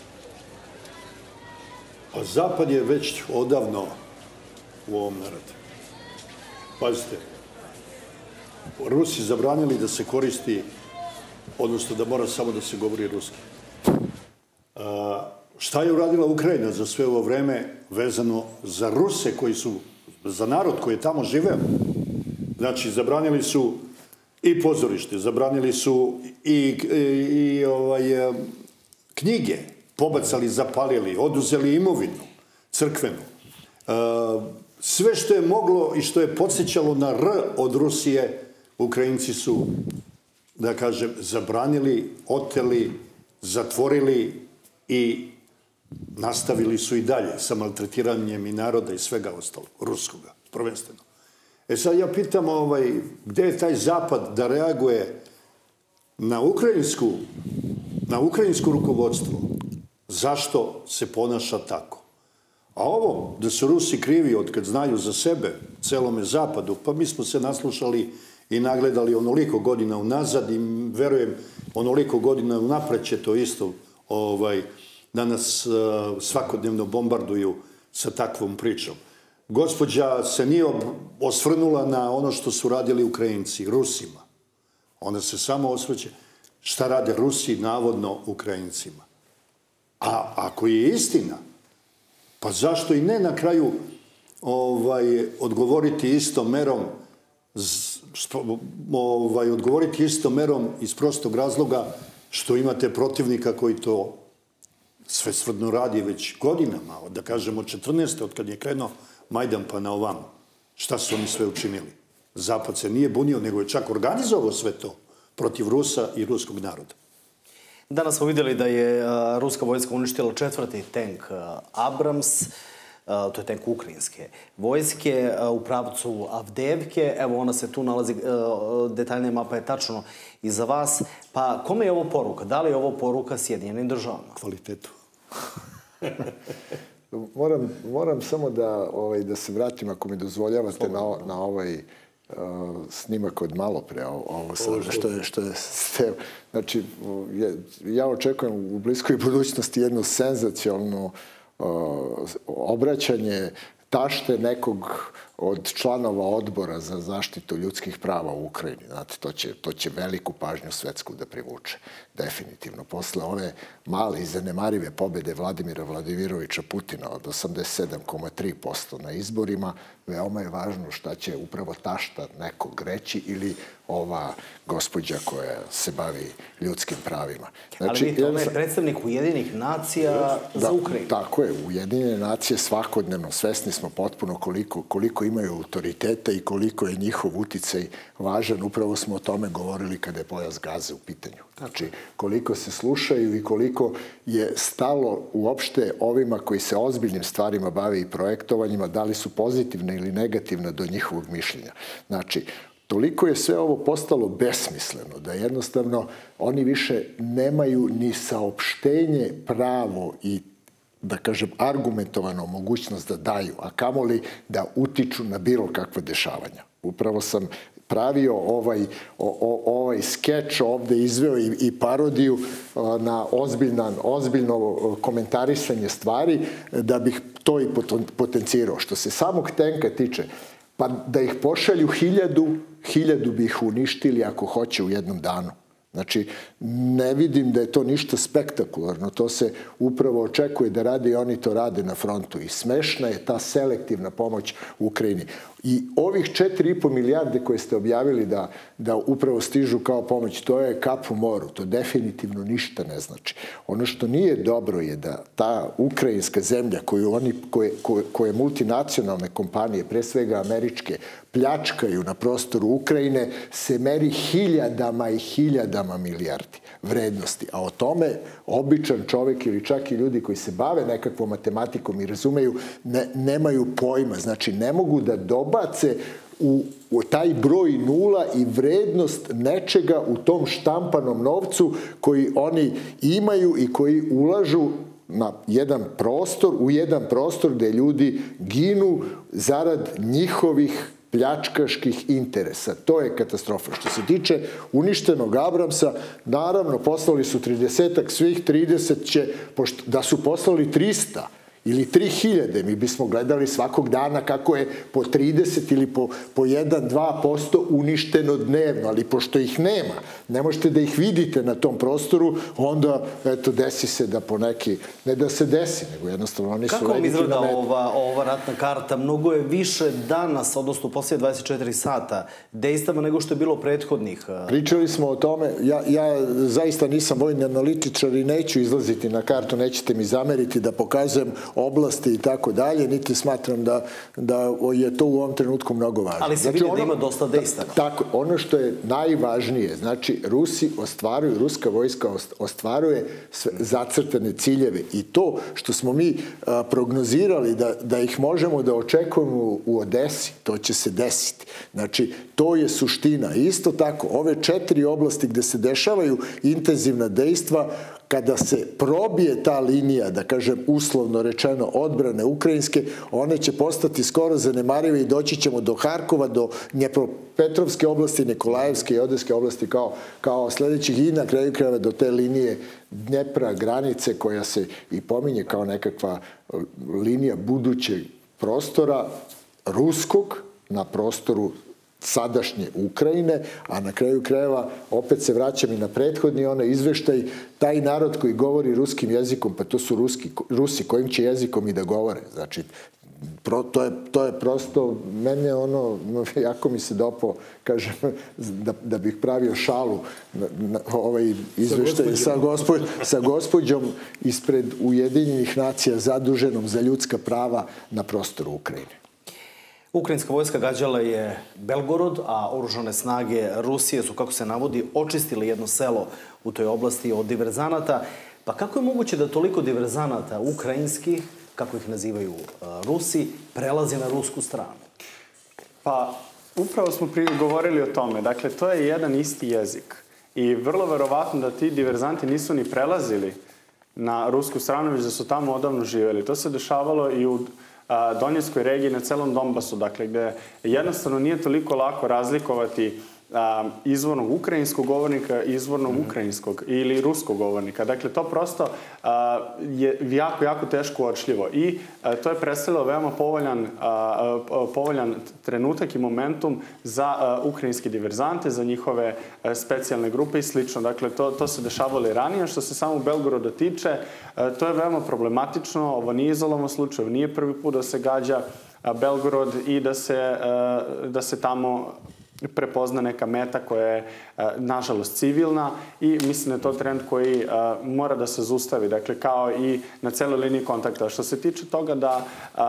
A Zapad je već odavno u ovom narativu. Pazite, Rusi zabranili da se koristi, odnosno da mora samo da se govori ruski. A, šta je uradila Ukrajina za sve ovo vreme vezano za Ruse koji su, za narod koji je tamo živeo? Znači, zabranili su i pozorište, zabranili su i, i, i ovaj, knjige, pobacali, zapalili, oduzeli imovinu, crkvenu. Sve što je moglo i što je podsjećalo na R od Rusije, Ukrajinci su, da kažem, zabranili, oteli, zatvorili i nastavili su i dalje sa maltretiranjem i naroda i svega ostalo, ruskoga, prvenstveno. E sad ja pitam, ovaj, gde je taj Zapad da reaguje na ukrajinsku, na ukrajinsko rukovodstvo? Zašto se ponaša tako? A ovo, da su Rusi krivi od kad znaju za sebe celome Zapadu, pa mi smo se naslušali i nagledali onoliko godina unazad i verujem onoliko godina unapred će to isto ovaj, da nas uh, svakodnevno bombarduju sa takvom pričom. Gospođa se nije osvrnula na ono što su radili Ukrajinci, Rusima. Ona se samo osvrće šta rade Rusi navodno Ukrajincima. A ako je istina, pa zašto i ne na kraju ovaj, odgovoriti istom merom, ovaj, odgovoriti istom merom iz prostog razloga što imate protivnika koji to svesrdno radi već godinama, da kažemo četrnaeste od kad je krenuo Majdan pa na ovamo. Šta su oni sve učinili? Zapad se nije bunio, nego je čak organizovao sve to protiv Rusa i ruskog naroda. Danas smo vidjeli da je ruska vojska uništila četvrti tank Abrams, to je tank ukrajinske vojske, u pravcu Avdevke. Evo, ona se tu nalazi, detaljnija mapa je tačno iza vas. Pa kome je ovo poruka? Da li je ovo poruka Sjedinjenim državama? Kvalitetu. moram, moram samo da, ovaj, da se vratim, ako mi dozvoljavate, na, na ovaj uh, snimak od malo pre, ovo sada, što je, što je ste, znači, ja očekujem u bliskoj budućnosti jednu senzacionalnu uh, obraćanje tašte nekog od članova odbora za zaštitu ljudskih prava u Ukrajini. Znate, to će, to će veliku pažnju svetsku da privuče. Definitivno. Posle one male i zanemarive pobjede Vladimira Vladimirovića Putina od osamdeset sedam zarez tri posto na izborima, veoma je važno šta će upravo tašta nekog reći ili ova gospođa koja se bavi ljudskim pravima. Znači, ali vidite, ona je predstavnik Ujedinjenih nacija za Ukrajinu. Tako je. Ujedinjene nacije svakodnevno svesni smo potpuno koliko, koliko imaju autoriteta i koliko je njihov uticaj važan. Upravo smo o tome govorili kada je pojas Gaze u pitanju. Znači, koliko se slušaju i koliko je stalo uopšte ovima koji se ozbiljnim stvarima bave i projektovanjima, da li su pozitivne ili negativne do njihovog mišljenja. Znači, toliko je sve ovo postalo besmisleno da jednostavno oni više nemaju ni saopštenje pravo i, da kažem, argumentovano mogućnost da daju, a kamoli da utiču na bilo kakve dešavanja. Upravo sam pravio ovaj, o, o, ovaj skeč ovde, izveo i, i parodiju na ozbiljnan, ozbiljno komentarisanje stvari da bih to i potencirao. Što se samog tenka tiče, pa da ih pošalju hiljadu, hiljadu bi ih uništili ako hoće u jednom danu. Znači, ne vidim da je to ništa spektakularno. To se upravo očekuje da rade i oni to rade na frontu. I smešna je ta selektivna pomoć Ukrajini. I ovih četiri i po milijarde koje ste objavili da, da upravo stižu kao pomoć, to je kap u moru. To definitivno ništa ne znači. Ono što nije dobro je da ta ukrajinska zemlja koju oni, koje, koje, koje multinacionalne kompanije, pre svega američke, pljačkaju na prostoru Ukrajine, se meri hiljadama i hiljadama milijardi vrednosti. A o tome običan čovjek ili čak i ljudi koji se bave nekakvom matematikom i razumeju, ne, nemaju pojma. Znači, ne mogu da dobace u, u taj broj nula i vrednost nečega u tom štampanom novcu koji oni imaju i koji ulažu na jedan prostor, u jedan prostor gde ljudi ginu zarad njihovih pljačkaških interesa. To je katastrofa. Što se tiče uništenog Abramsa, naravno, poslali su tridesetak, svih trideset će, pošto, da su poslali trista, ili tri hiljade, mi bismo gledali svakog dana kako je po trideset ili po, po jedan do dva posto uništeno dnevno, ali pošto ih nema, ne možete da ih vidite na tom prostoru, onda eto, desi se da po neki, ne da se desi, nego jednostavno oni su Kako vam legitimna izgleda meta. ova, ova ratna karta? Mnogo je više danas, odnosno u poslije dvadeset četiri sata, dejstava nego što je bilo prethodnih. Pričali smo o tome, ja, ja zaista nisam vojni analitičar i neću izlaziti na kartu, nećete mi zameriti da pokazujem oblasti i tako dalje, niti smatram da, da je to u ovom trenutku mnogo važno. Ali se znači, vidi ono, da ima dosta dejstava. Tako, ono što je najvažnije, znači Rusi ostvaruju, ruska vojska ostvaruje sve zacrtane ciljeve i to što smo mi a, prognozirali da, da ih možemo da očekujemo u Odesi, to će se desiti. Znači, to je suština. Isto tako, ove četiri oblasti gde se dešavaju intenzivna dejstva, kada se probije ta linija, da kažem uslovno rečeno, odbrane ukrajinske, one će postati skoro zanemarive i doći ćemo do Harkova, do Dnjepropetrovske oblasti, Nikolajevske i Odeske oblasti kao, kao sledećih i na kraju krajeva do te linije Dnjepra, granice koja se i pominje kao nekakva linija budućeg prostora ruskog na prostoru sadašnje Ukrajine, a na kraju krajeva opet se vraćam i na prethodni onaj izveštaj, taj narod koji govori ruskim jezikom, pa to su ruski, Rusi, kojim će jezikom i da govore. Znači, pro, to, je, to je prosto, mene ono, jako mi se dopao, kažem, da, da bih pravio šalu na, na ovaj izveštaj sa, gospođ, sa gospođom ispred Ujedinjenih nacija zaduženom za ljudska prava na prostoru Ukrajine. Ukrajinska vojska gađala je Belgorod, a oružane snage Rusije su, kako se navodi, očistili jedno selo u toj oblasti od diverzanata. Pa kako je moguće da toliko diverzanata ukrajinskih, kako ih nazivaju Rusi, prelazi na rusku stranu? Pa, upravo smo govorili o tome. Dakle, to je jedan isti jezik. I vrlo verovatno da ti diverzanti nisu ni prelazili na rusku stranu, već da su tamo odavno živeli. To se dešavalo i u Donjeckoj regiji, na celom Donbasu, dakle, gde jednostavno nije toliko lako razlikovati a, izvornog ukrajinskog govornika i izvornog mm. ukrajinskog ili ruskog govornika. Dakle, to prosto a, je jako, jako teško uočljivo i a, to je predstavljalo veoma povoljan, a, a, povoljan trenutak i momentum za a, ukrajinske diverzante, za njihove a, specijalne grupe i slično. Dakle, to, to se dešavalo i ranije. Što se samo Belgoroda tiče, a, to je veoma problematično. Ovo nije izolovan slučaj, nije prvi put da se gađa a, Belgorod i da se, a, da se tamo prepozna neka meta koja je, nažalost, civilna i mislim da je to trend koji mora da se zaustavi, dakle, kao i na celoj liniji kontakta. Što se tiče toga da,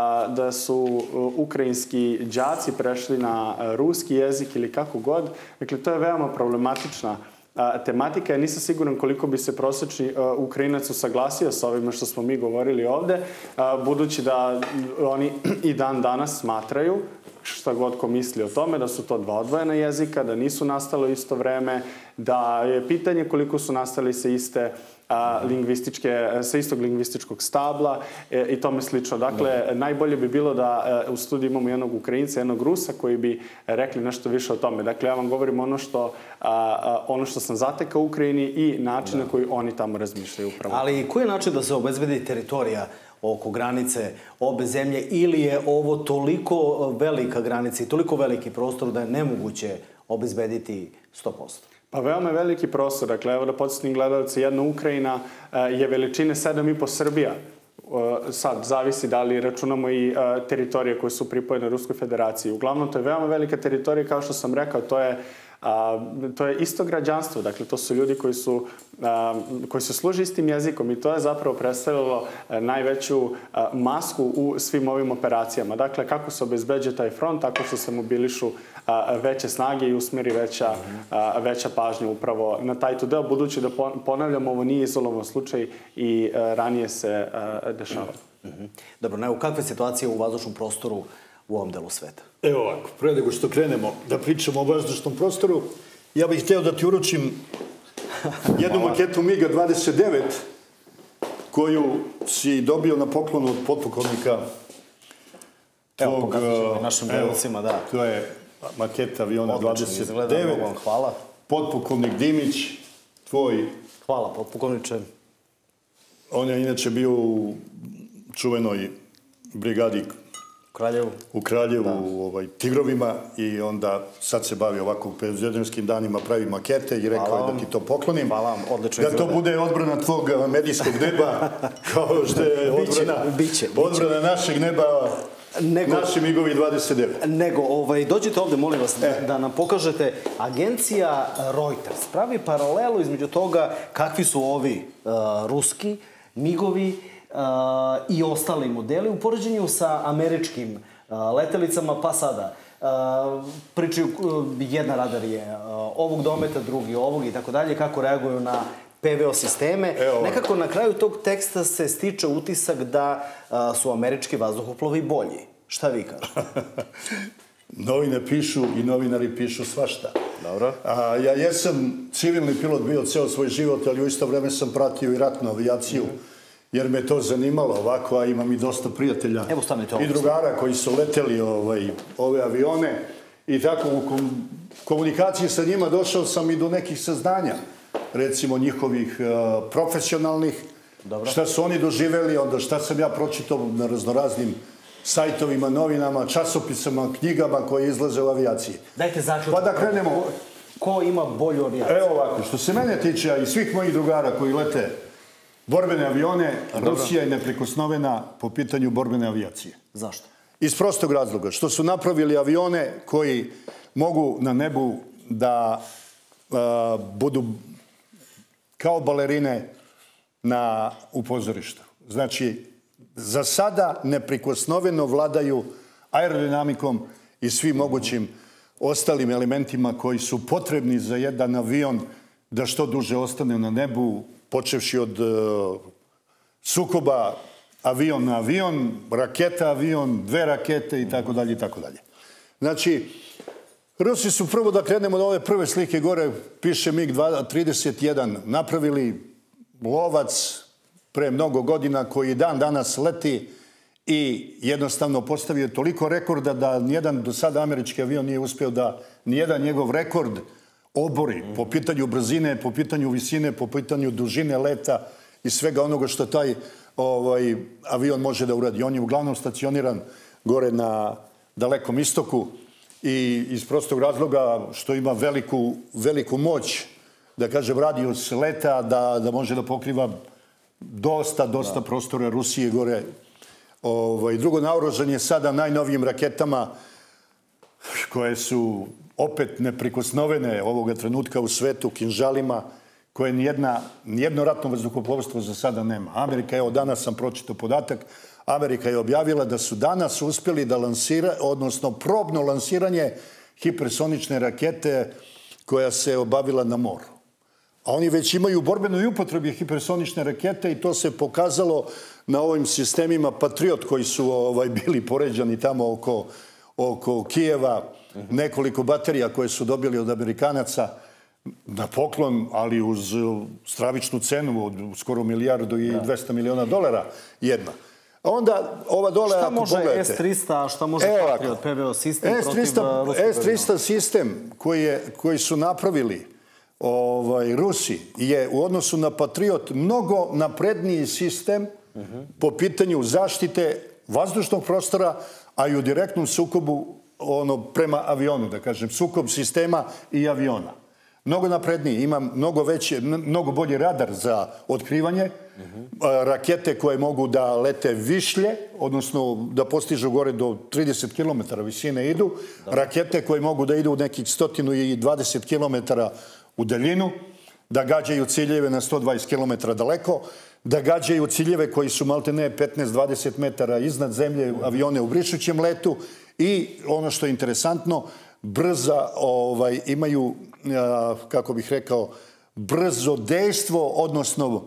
da su ukrajinski đaci prešli na ruski jezik ili kako god, dakle, to je veoma problematična tematika. Ja nisam siguran koliko bi se prosečni Ukrajinac usaglasio sa ovima što smo mi govorili ovde, budući da oni i dan danas smatraju, šta god ko misli o tome, da su to dva odvojena jezika, da nisu nastalo isto vreme, da je pitanje koliko su nastali sa iste a, lingvističke, sa istog lingvističkog stabla e, i tome slično. Dakle, no. najbolje bi bilo da e, u studiju imamo jednog Ukrajinca, jednog Rusa koji bi rekli nešto više o tome. Dakle, ja vam govorim ono što, a, a, ono što sam zatekao u Ukrajini i način no. na koji oni tamo razmišljaju upravo. Ali koji je način da se obezbedi teritorija oko granice obe zemlje ili je ovo toliko velika granica i toliko veliki prostor da je nemoguće obezbediti sto posto? Pa veoma veliki prostor. Dakle, evo da podsjetim gledalce, jedna Ukrajina je veličine sedam i po Srbija. Sad, zavisi da li računamo i teritorije koje su pripojene Ruskoj federaciji. Uglavnom, to je veoma velika teritorija, kao što sam rekao, to je A, to je isto građanstvo, dakle to su ljudi koji su, a, koji se služe istim jezikom i to je zapravo predstavljalo a, najveću a, masku u svim ovim operacijama. Dakle, kako se obezbeđuje taj front, tako što se mobilišu a, veće snage i usmeri veća, a, veća pažnja upravo na taj tu deo, budući da ponavljamo, ovo nije izolovan slučaj i a, ranije se a, dešava. Dobro, ne, u kakve situacije u vazdušnom prostoru u ovom delu sveta? Evo ovako, pre nego što krenemo da pričamo o vazdušnom prostoru, ja bih hteo da ti uručim jednu maketu MiG-a dvadeset devet koju si dobio na poklonu od potpukovnika tvog... Evo, pokazat ćemo našim gledalcima, da. To je maketa aviona dvadeset devet. Hvala. Potpukovnik Dimić, tvoj... Hvala, potpukovniče. On je inače bio u čuvenoj brigadi Kraljevu. u Kraljevu, u ovaj, Tigrovima, i onda sad se bavi ovako u penzionerskim danima, pravi makete i rekao je da ti to poklonim. Hvala vam, odlično da to izgleda. bude odbrana tvog medijskog neba, kao što je odbrana, biće, biće. odbrana našeg neba, Nego, naši migovi dvadeset devet. Nego, ovaj, dođite ovde, molim vas, e. da nam pokažete. Agencija Reuters pravi paralelu između toga kakvi su ovi uh, ruski migovi uh, i ostali modeli u poređenju sa američkim uh, letelicama, pa sada uh, pričaju, uh, jedna radar je uh, ovog dometa, drugi ovog i tako dalje, kako reaguju na P V O sisteme. Evo. Nekako na kraju tog teksta se stiče utisak da a, su američki vazduhoplovi bolji. Šta vi kažete? Novine pišu i novinari pišu svašta. Dobro. A, ja jesam civilni pilot bio ceo svoj život, ali u isto vreme sam pratio i ratnu avijaciju, mm. jer me to zanimalo ovako, a imam i dosta prijatelja Evo, i drugara koji su leteli ovaj, ove avione i tako u kom, komunikaciji sa njima došao sam i do nekih saznanja, recimo njihovih uh, profesionalnih, Dobro. šta su oni doživeli, onda šta sam ja pročitao na raznoraznim sajtovima, novinama, časopisama, knjigama koje izlaze u avijaciji. Dajte zaključak. Pa da krenemo. Ko, ko ima bolju avijaciju? Evo ovako, što se mene tiče, a i svih mojih drugara koji lete borbene avione, Dobro. Rusija je neprikosnovena po pitanju borbene avijacije. Zašto? Iz prostog razloga, što su napravili avione koji mogu na nebu da uh, budu kao balerine na, u pozorištu. Znači, za sada neprikosnoveno vladaju aerodinamikom i svim mogućim ostalim elementima koji su potrebni za jedan avion da što duže ostane na nebu, počevši od uh, sukoba avion na avion, raketa avion, dve rakete i tako dalje i tako dalje. Znači, Rusi su prvo, da krenemo na ove prve slike gore, piše mig trideset jedan, napravili lovac pre mnogo godina koji dan danas leti i jednostavno postavio toliko rekorda da nijedan do sada američki avion nije uspio da nijedan njegov rekord obori po pitanju brzine, po pitanju visine, po pitanju dužine leta i svega onoga što taj ovaj, avion može da uradi. On je uglavnom stacioniran gore na Dalekom istoku i iz prostog razloga što ima veliku, veliku moć, da kažem, radijus leta, da, da može da pokriva dosta, dosta da. prostora Rusije gore. Ovaj, drugo, naoružan je sada najnovijim raketama koje su opet neprikosnovene ovoga trenutka u svetu, kinžalima, koje nijedna, nijedno ratno vazduhoplovstvo za sada nema. Amerika, evo danas sam pročitao podatak, Amerika je objavila da su danas uspjeli da lansira, odnosno probno lansiranje hipersonične rakete koja se obavila na moru. A oni već imaju borbenu i upotrebi hipersonične rakete i to se pokazalo na ovim sistemima Patriot koji su ovaj, bili poređani tamo oko, oko Kijeva, nekoliko baterija koje su dobili od Amerikanaca na poklon, ali uz stravičnu cenu od skoro milijardu i dvesta miliona dolara jedna. A onda ova dole, šta ako može pogledate, S tristo, a šta može Patriot P V O sistem S tristo, protiv ruskog S tristo sistem koji, je, koji su napravili ovaj, Rusi je u odnosu na Patriot mnogo napredniji sistem uh -huh. po pitanju zaštite vazdušnog prostora, a i u direktnom sukobu ono, prema avionu, da kažem, sukob sistema i aviona. Mnogo napredniji, ima mnogo, veće, mnogo bolji radar za otkrivanje, uh -huh. rakete koje mogu da lete višlje, odnosno da postižu gore do trideset kilometara visine idu, da. rakete koje mogu da idu nekih sto dvadeset kilometara u daljinu, da gađaju ciljeve na sto dvadeset kilometara daleko, da gađaju ciljeve koji su maltene petnaest do dvadeset metara iznad zemlje, avione u brišućem letu i ono što je interesantno, brza, ovaj, imaju, a, kako bih rekao, brzo dejstvo, odnosno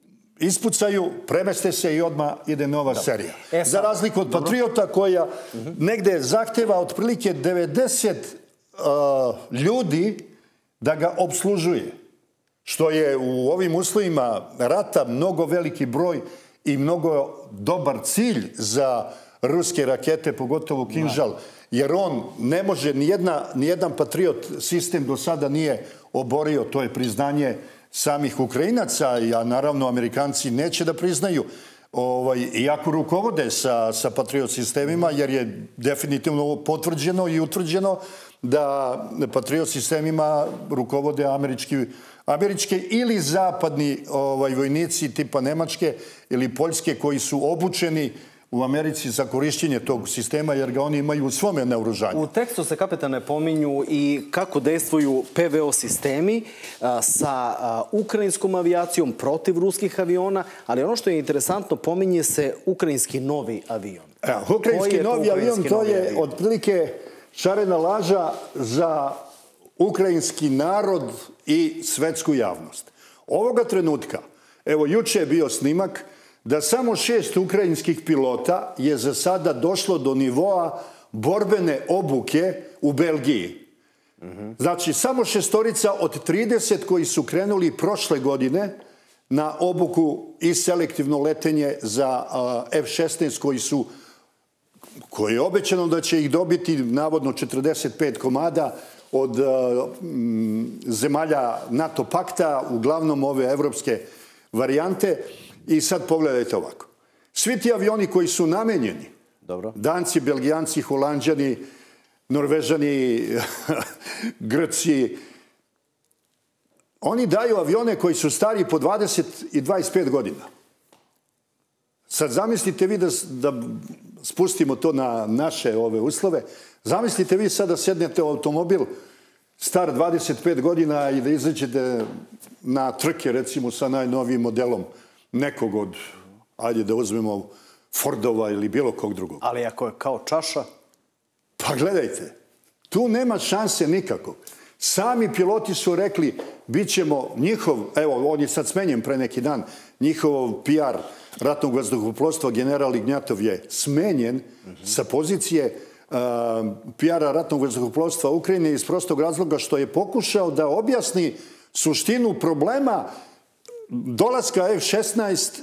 ispucaju, premeste se i odmah ide nova da. serija. E, Za razliku od Patriota koja uh -huh. negde zahteva otprilike devedeset a, ljudi da ga obslužuje. Što je u ovim uslovima rata mnogo veliki broj i mnogo dobar cilj za ruske rakete, pogotovo Kinžal. Jer on ne može, nijedna, nijedan Patriot sistem do sada nije oborio, to je priznanje samih Ukrajinaca, a naravno Amerikanci neće da priznaju. iako rukovode sa Patriot sistemima, jer je definitivno potvrđeno i utvrđeno da Patriot sistemima rukovode američke ili zapadni vojnici tipa Nemačke ili Poljske koji su obučeni u Americi za korišćenje tog sistema, jer ga oni imaju u svome naoružanju. U tekstu se, kapetane, pominju i kako dejstvuju P V O sistemi sa ukrajinskom avijacijom protiv ruskih aviona, ali ono što je interesantno, pominje se ukrajinski novi avion. Ukrajinski novi avion, to je otprilike šarena laža za ukrajinski narod i svetsku javnost. Ovoga trenutka, evo, juče je bio snimak da samo šest ukrajinskih pilota je za sada došlo do nivoa borbene obuke u Belgiji. Znači, samo šestorica od trideset koji su krenuli prošle godine na obuku i selektivno letenje za F šesnaest koji su, koje je obećano da će ih dobiti navodno četrdeset pet komada od zemalja NATO pakta, uglavnom ove evropske varijante. I sad pogledajte ovako. Svi ti avioni koji su namenjeni, Danci, Belgijanci, Holanđani, Norvežani, Grci, oni daju avione koji su stari po dvadeset i dvadeset pet godina. Sad zamislite vi da spustimo to na naše ove uslove. Zamislite vi sad da sednete u automobil star dvadeset pet godina i da izađete na trke, recimo, sa najnovijim modelom nekog od, ajde da uzmemo, Fordova ili bilo kog drugog. Ali ako je kao čaša? Pa gledajte, tu nema šanse nikako. Sami piloti su rekli, bit ćemo njihov, evo, on je sad smenjen pre neki dan, njihov P R ratnog vazduhoplovstva, general Ignjatov je smenjen sa pozicije P R-a ratnog vazduhoplovstva Ukrajine iz prostog razloga što je pokušao da objasni suštinu problema dolaska F šesnaest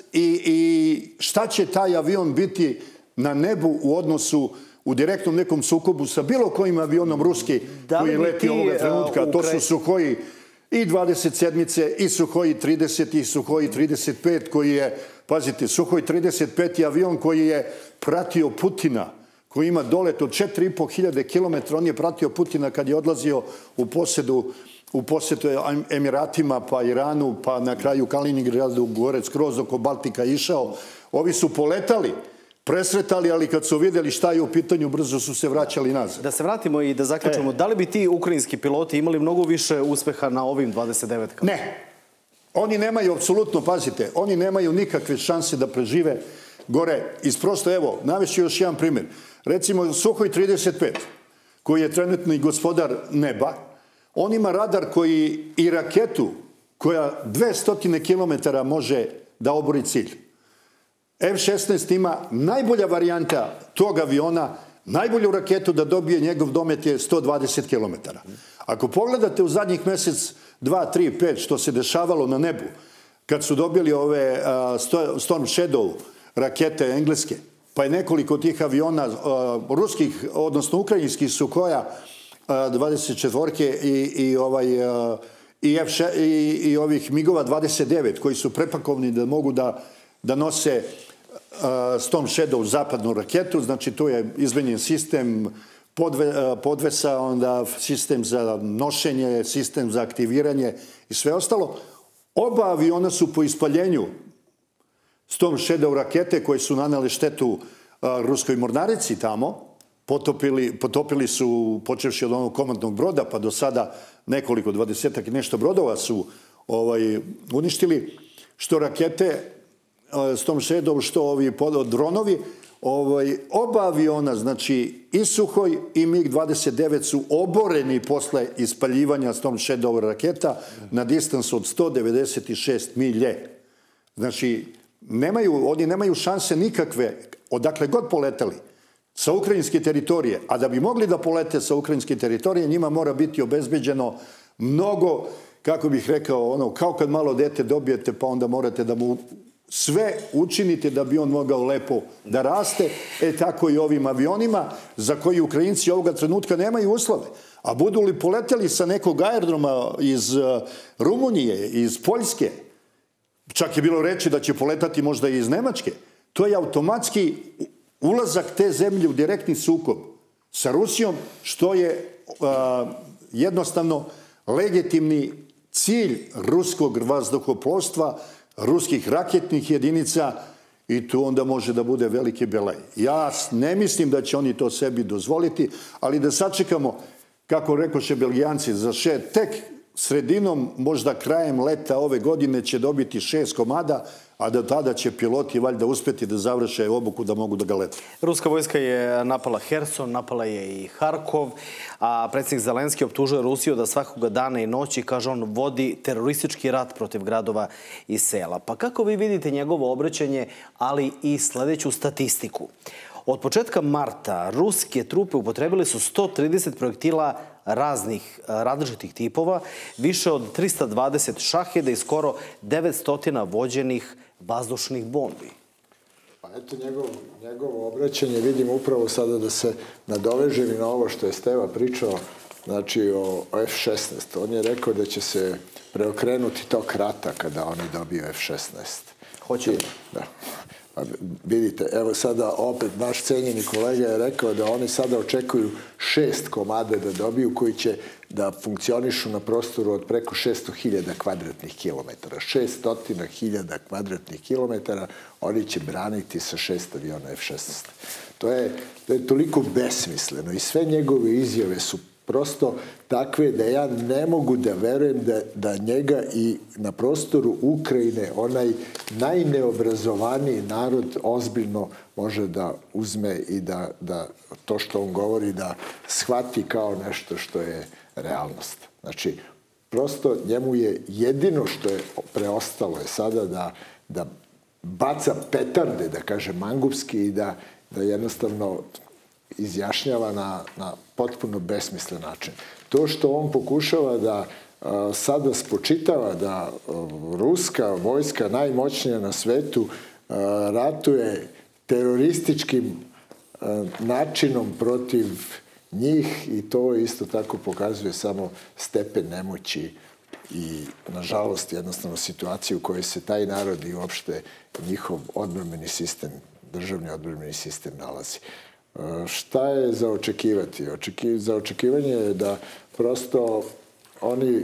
i šta će taj avion biti na nebu u odnosu u direktnom nekom sukobu sa bilo kojim avionom ruski koji leti ovoga trenutka. To su Suhoji i dvadeset sedmice, i Suhoji trideset, i Suhoji trideset pet koji je, pazite, Suhoj trideset pet je avion koji je pratio Putina, koji ima dolet od četiri i po hiljade kilometra. On je pratio Putina kad je odlazio u posedu u posetu Emiratima, pa Iranu, pa na kraju Kaliningradu, gore skroz oko Baltika išao. Ovi su poletali, presretali, ali kad su vidjeli šta je u pitanju, brzo su se vraćali nazad. Da se vratimo i da zaključimo, da li bi ti ukrajinski piloti imali mnogo više uspeha na ovim dvadeset devetkama? Ne. Oni nemaju, apsolutno, pazite, oni nemaju nikakve šanse da prežive gore. Isprosto, evo, navešću još jedan primjer. Recimo, Suhoj trideset pet, koji je trenutni gospodar neba, on ima radar koji i raketu koja dvesta kilometara može da obori cilj. F šesnaest ima najbolja varijanta tog aviona, najbolju raketu da dobije, njegov domet je sto dvadeset kilometara. Ako pogledate u zadnjih mesec, dva, tri, pet, što se dešavalo na nebu, kad su dobili ove Storm Shadow rakete engleske, pa je nekoliko tih aviona ruskih, odnosno ukrajinskih Suhoja dvadeset četvorke i ovih migova dvadeset devet koji su prepakovani da mogu da nose Storm Shadow zapadnu raketu, znači to je izmenjen sistem podvesa, onda sistem za nošenje, sistem za aktiviranje i sve ostalo. Oba aviona su po ispaljenju Storm Shadow rakete koje su nanele štetu ruskoj mornarici tamo, potopili su, počevši od onog komandnog broda, pa do sada nekoliko, dvadesetak i nešto brodova su uništili, što rakete Storm Shadow, što ovi dronovi. Oba aviona, znači i Suhoj i MiG dvadeset devet su oboreni posle ispaljivanja Storm Shadow raketa na distansu od sto devedeset šest milje. Znači, oni nemaju šanse nikakve, odakle god poletali, sa ukrajinske teritorije, a da bi mogli da polete sa ukrajinske teritorije, njima mora biti obezbeđeno mnogo, kako bih rekao, ono, kao kad malo dete dobijete, pa onda morate da mu sve učinite da bi on mogao lepo da raste, e tako i ovim avionima, za koji Ukrajinci ovoga trenutka nemaju uslove. A budu li poleteli sa nekog aerodroma iz Rumunije, iz Poljske, čak je bilo reči da će poletati možda i iz Nemačke, to je automatski ulazak te zemlje u direktni sukob sa Rusijom, što je a, jednostavno legitimni cilj ruskog vazduhoplovstva, ruskih raketnih jedinica, i tu onda može da bude veliki belaj. Ja ne mislim da će oni to sebi dozvoliti, ali da sačekamo, kako rekoše Belgijanci, za še, tek sredinom, možda krajem leta ove godine će dobiti šest komada, a do tada će piloti valjda uspjeti da završe obuku da mogu da ga lete. Ruska vojska je napala Herson, napala je i Harkov, a predsjednik Zelenski optužuje Rusiju da svakoga dana i noći, kaže on, vodi teroristički rat protiv gradova i sela. Pa kako vi vidite njegovo obraćanje, ali i sljedeću statistiku? Od početka marta ruske trupe upotrebili su sto trideset projektila raznih, različitih tipova, više od trista dvadeset šaheda i skoro devetsto vođenih vazdušnih bombi. Pa eto, njegov, njegovo obraćanje vidimo upravo sada da se nadovežem i na ovo što je Steva pričao, znači o, o F šesnaest. On je rekao da će se preokrenuti tok rata kada oni dobiju F šesnaest. Hoće li? Da. Vidite, evo sada opet naš cenjeni kolega je rekao da oni sada očekuju šest komada da dobiju koji će da funkcionišu na prostoru od preko šesto hiljada kvadratnih kilometara. šesto hiljada kvadratnih kilometara oni će braniti sa šest aviona F šesnaest. To je, to je toliko besmisleno i sve njegove izjave su prosto takve da ja ne mogu da verujem da, da njega i na prostoru Ukrajine onaj najneobrazovaniji narod ozbiljno može da uzme i da, da to što on govori da shvati kao nešto što je realnost. Znači, prosto njemu je jedino što je preostalo je sada da, da baca petarde, da kaže mangupski i da, da jednostavno izjašnjava na, na potpuno besmislen način. To što on pokušava da a, sada spočitava da a, ruska vojska najmoćnija na svetu a, ratuje terorističkim a, načinom protiv njih i to isto tako pokazuje samo stepen nemoći i, nažalost, jednostavno situaciju u kojoj se taj narod i uopšte njihov odbrambeni sistem, državni odbrambeni sistem nalazi. Šta je za očekivati? Očeki, za očekivanje je da prosto oni,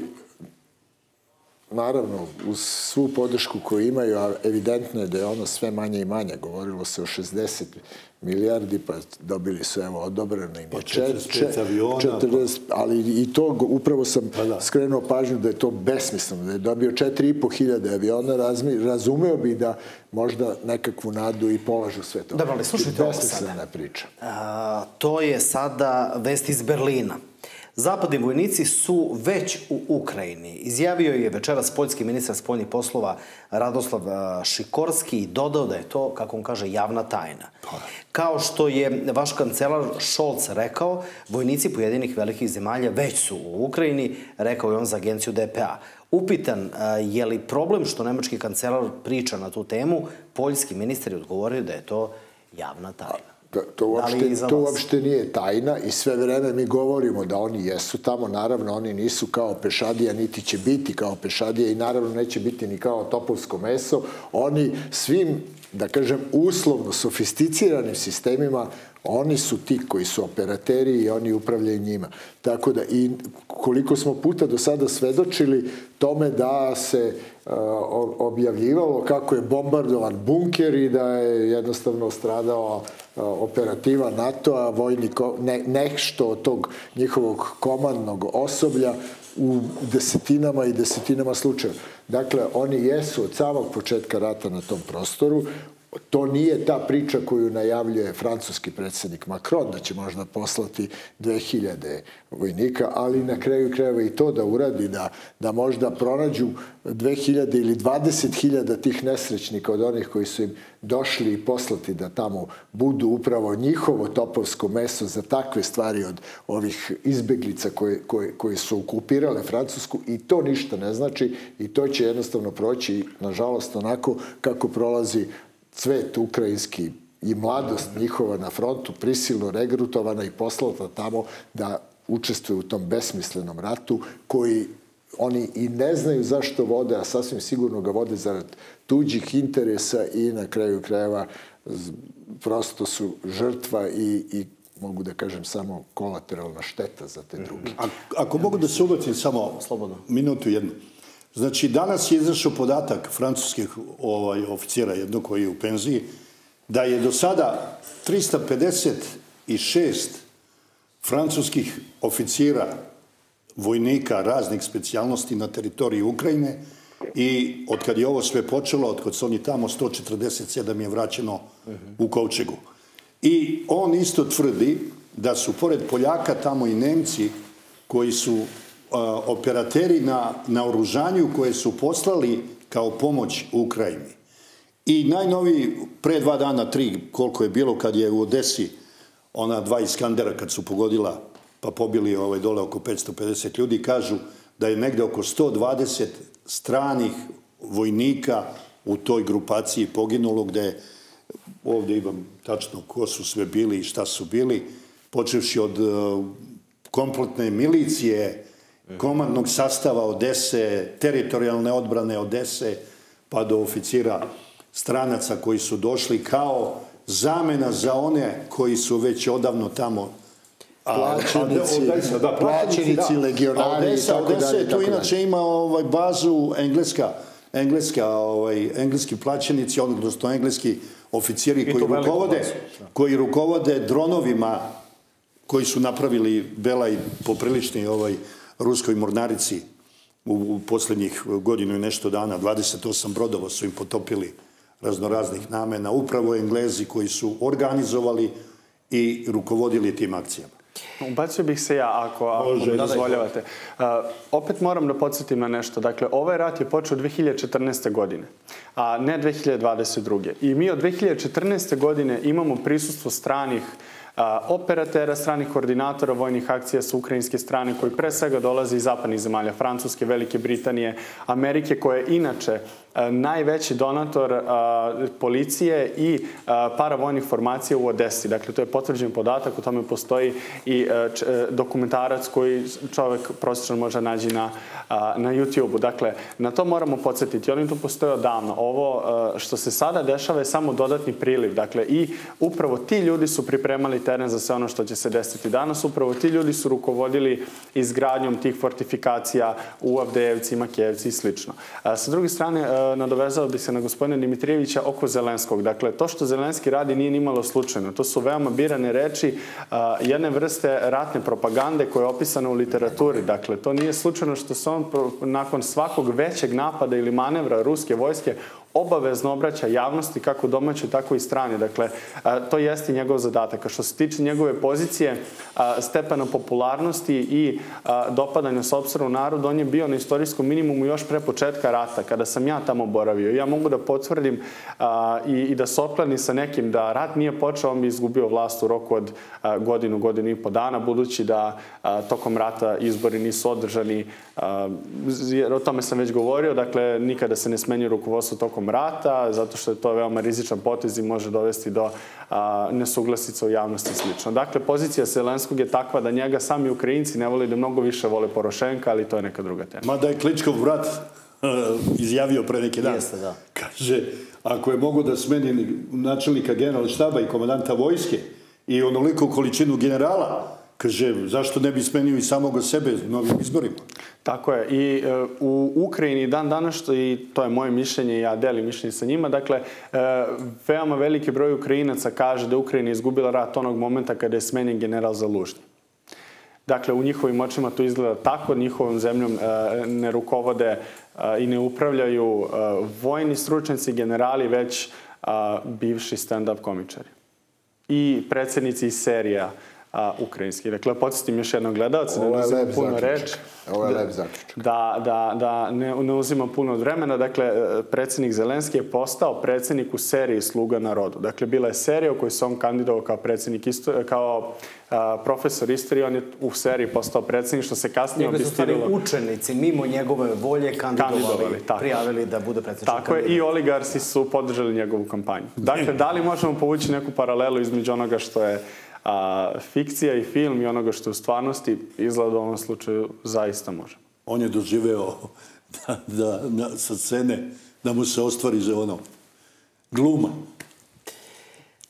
naravno, uz svu podršku koju imaju, a evidentno je da je ono sve manje i manje. Govorilo se o šezdeset milijardi, pa dobili su, evo, odobreno im je četrdeset aviona. četrdeset, ali i to, upravo sam pa da. skrenuo pažnju da je to besmisleno, da je dobio četiri i po hiljade aviona, razumeo bi da možda nekakvu nadu i polažu sve to. Dobro, ali slušajte ovo sada. Priča. A, to je sada vest iz Berlina. Zapadni vojnici su već u Ukrajini. Izjavio je večeras poljski ministar spoljnih poslova Radoslav Šikorski i dodao da je to, kako on kaže, javna tajna. Kao što je vaš kancelar Scholz rekao, vojnici pojedinih velikih zemalja već su u Ukrajini, rekao je on za agenciju D P A. Upitan je li problem što nemački kancelar priča na tu temu, poljski ministar je odgovorio da je to javna tajna. To, to, uopšte, to uopšte nije tajna i sve vreme mi govorimo da oni jesu tamo. Naravno, oni nisu kao pešadija, niti će biti kao pešadija i naravno neće biti ni kao topovsko meso. Oni svim, da kažem, uslovno sofisticiranim sistemima, oni su ti koji su operateri i oni upravljaju njima. Tako da i koliko smo puta do sada svedočili tome da se uh, objavljivalo kako je bombardovan bunker i da je jednostavno stradao uh, operativa NATO-a, vojnik, ne, nešto od tog njihovog komandnog osoblja u desetinama i desetinama slučajeva. Dakle, oni jesu od samog početka rata na tom prostoru. To nije ta priča koju najavljuje francuski predsjednik Macron, da će možda poslati dve hiljade vojnika, ali na kraju krajeva i to da uradi, da, da možda pronađu dve hiljade ili dvadeset hiljada tih nesrećnika od onih koji su im došli i poslati da tamo budu upravo njihovo topovsko meso za takve stvari od ovih izbeglica koje, koje, koje su okupirale Francusku i to ništa ne znači i to će jednostavno proći, nažalost, onako kako prolazi cvet ukrajinski i mladost njihova na frontu, prisilno regrutovana i poslata tamo da učestvuju u tom besmislenom ratu koji oni i ne znaju zašto vode, a sasvim sigurno ga vode zarad tuđih interesa i na kraju krajeva prosto su žrtva i, i mogu da kažem samo kolateralna šteta za te druge. A, ako mogu da se ubacim samo slobodno minutu jednu. Znači, danas je izašao podatak francuskih ovaj, oficira, jednog koji je u penziji, da je do sada trista pedeset šest francuskih oficira, vojnika raznih specijalnosti na teritoriji Ukrajine i od kad je ovo sve počelo, od kad su oni tamo, sto četrdeset sedam je vraćeno u kovčegu. I on isto tvrdi da su pored Poljaka tamo i Nemci koji su uh, operateri na naoružanju koje su poslali kao pomoć Ukrajini. I najnoviji, pre dva dana, tri, koliko je bilo kad je u Odesi ona dva Iskandera kad su pogodila pa pobili ovaj dole oko petsto pedeset ljudi, kažu da je negde oko sto dvadeset stranih vojnika u toj grupaciji poginulo, gde ovdje imam tačno ko su sve bili i šta su bili, počevši od uh, kompletne milicije, komandnog sastava Odese, teritorijalne odbrane Odese, pa do oficira stranaca koji su došli kao zamena za one koji su već odavno tamo plaćenici, da, plaćenici, da. legionari i tako dalje. Odesa tu inače ima ovaj, bazu engleska, engleska, ovaj, engleski plaćenici, odnosno engleski oficiri koji rukovode, koji rukovode dronovima koji su napravili Belaj poprilični ovaj, ruskoj mornarici u, u posljednjih godinu i nešto dana. dvadeset osam brodova su im potopili raznoraznih namena. Upravo Englezi koji su organizovali i rukovodili tim akcijama. Ubacio bih se ja, ako, ako mi dozvoljavate. Uh, opet moram da podsjetim na nešto. Dakle, ovaj rat je počeo dve hiljade četrnaeste. godine, a ne dve hiljade dvadeset druge. I mi od dve hiljade četrnaeste. godine imamo prisustvo stranih uh, operatera, stranih koordinatora vojnih akcija sa ukrajinske strane, koji pre svega dolaze iz zapadnih zemalja, Francuske, Velike Britanije, Amerike, koja je inače najveći donator a, policije i a, paravojnih formacija u Odesi. Dakle, to je potvrđen podatak, u tome postoji i a, č, a, dokumentarac koji čovek prosječno može naći na, a, na YouTube-u. Dakle, na to moramo podsjetiti. Oni tu postoje odavno. Ovo a, što se sada dešava je samo dodatni priliv. Dakle, i upravo ti ljudi su pripremali teren za sve ono što će se desiti danas. Upravo ti ljudi su rukovodili izgradnjom tih fortifikacija u Avdejevci, Makijevci i slično. A, sa druge strane, a, nadovezao bih se na gospodina Dimitrijevića oko Zelenskog. Dakle, to što Zelenski radi nije nimalo slučajno. To su veoma birane reči jedne vrste ratne propagande koja je opisana u literaturi. Dakle, to nije slučajno što se on nakon svakog većeg napada ili manevra ruske vojske obavezno obraća javnosti, kako domaćoj, tako i strani. Dakle, to jeste njegov zadatak. A što se tiče njegove pozicije, stepena popularnosti i dopadanja sopstvenom narodu, on je bio na istorijskom minimumu još pre početka rata, kada sam ja tamo boravio. Ja mogu da potvrdim i, i da se oklani sa nekim da rat nije počeo, on bi izgubio vlast u roku od godinu, godinu i po dana, budući da tokom rata izbori nisu održani. O tome sam već govorio. Dakle, nikada se ne smenjuje rukovodstvo tokom rata, zato što je to veoma rizičan potez i može dovesti do a, nesuglasica u javnosti i slično. Dakle, pozicija Zelenskog je takva da njega sami Ukrajinci ne vole, da mnogo više vole Porošenka, ali to je neka druga tema. Mada je Kličkov brat uh, izjavio pre neki dan. Jeste, da. Kaže, ako je mogo da smeni načelnika general štaba i komandanta vojske i onoliku količinu generala, kaže, zašto ne bi smenio i samoga sebe novim izborima? Tako je. I e, u Ukrajini dan danas, što i to je moje mišljenje i ja delim mišljenje sa njima, dakle, e, veoma veliki broj Ukrajinaca kaže da Ukrajina izgubila rat onog momenta kada je smenjen general Zalužni. Dakle, u njihovim očima to izgleda tako, njihovom zemljom e, ne rukovode e, i ne upravljaju e, vojni stručnjaci, generali, već e, bivši stand-up komičari. I predsjednici iz serija a, ukrajinski. Dakle, podsjetim još jednog gledalca, da ne uzima puno reč. Ovo je lep zaključak. Da, da, da ne, ne uzima puno vremena. Dakle, predsjednik Zelenski je postao predsjednik u seriji Sluga narodu. Dakle, bila je serija u kojoj se on kandidovao kao predsjednik, kao a, profesor istorije. On je u seriji postao predsjednik, što se kasnije obistirilo. Njega su stvari učenici, mimo njegove volje, kandidovali, kandidovali prijavili da bude predsjednik. Tako je, i oligarsi su podržali njegovu kampanju. Dakle, da li možemo povući neku paralelu između onoga što je a, fikcija i film i onoga što je u stvarnosti, izgleda u ovom slučaju zaista može. On je doživeo da, da, da, sa scene da mu se ostvari za ono gluma.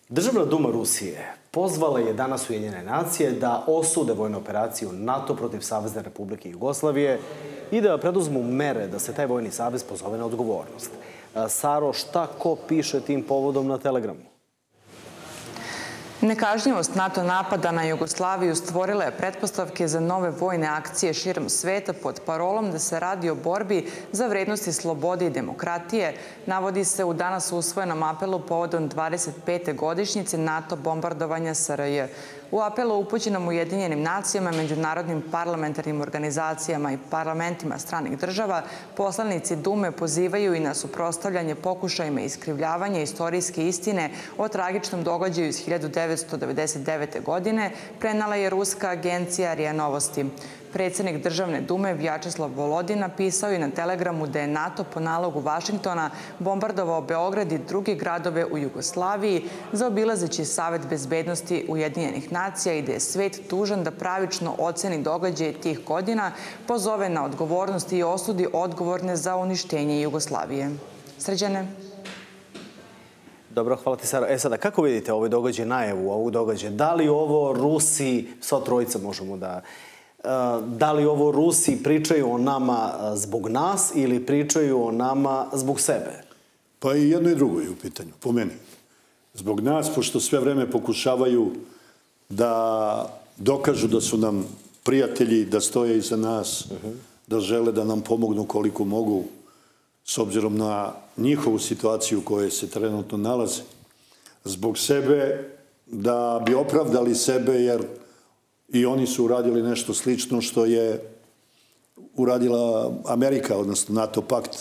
Državna duma Rusije pozvala je danas Ujedinjene nacije da osude vojnu operaciju NATO protiv Savezne Republike Jugoslavije i da preduzmu mere da se taj vojni savez pozove na odgovornost. Saro, šta ko piše tim povodom na Telegramu? Nekažnjivost NATO napada na Jugoslaviju stvorila je pretpostavke za nove vojne akcije širom sveta pod parolom da se radi o borbi za vrednosti slobode i demokratije, navodi se u danas usvojenom apelu povodom dvadeset pete godišnjice NATO bombardovanja S R J. U apelu upućenom Ujedinjenim nacijama, međunarodnim parlamentarnim organizacijama i parlamentima stranih država, poslanici Dume pozivaju i na suprotstavljanje pokušajima iskrivljavanja istorijske istine o tragičnom događaju iz hiljadu devetsto devedeset devete. godine, prenala je ruska agencija R I A Novosti. Predsjednik Državne dume Vjačeslav Volodin napisao je na Telegramu da je NATO po nalogu Vašingtona bombardovao Beograd i druge gradove u Jugoslaviji, zaobilazeći Savet bezbednosti Ujedinjenih nacija i da je svet dužan da pravično oceni događaje tih godina, pozove na odgovornost i osudi odgovorne za uništenje Jugoslavije. Sređane? Dobro, hvala ti, Sara. E sada, kako vidite ovaj događaj, najavu ovog događaja? Da li ovo Rusi, sva trojica možemo da... Da li ovo Rusi pričaju o nama zbog nas ili pričaju o nama zbog sebe? Pa i jedno i drugo je u pitanju, po meni. Zbog nas, pošto sve vreme pokušavaju da dokažu da su nam prijatelji, da stoje iza nas, da žele da nam pomognu koliko mogu, s obzirom na njihovu situaciju u kojoj se trenutno nalaze. Zbog sebe, da bi opravdali sebe, jer i oni su uradili nešto slično što je uradila Amerika, odnosno NATO pakt,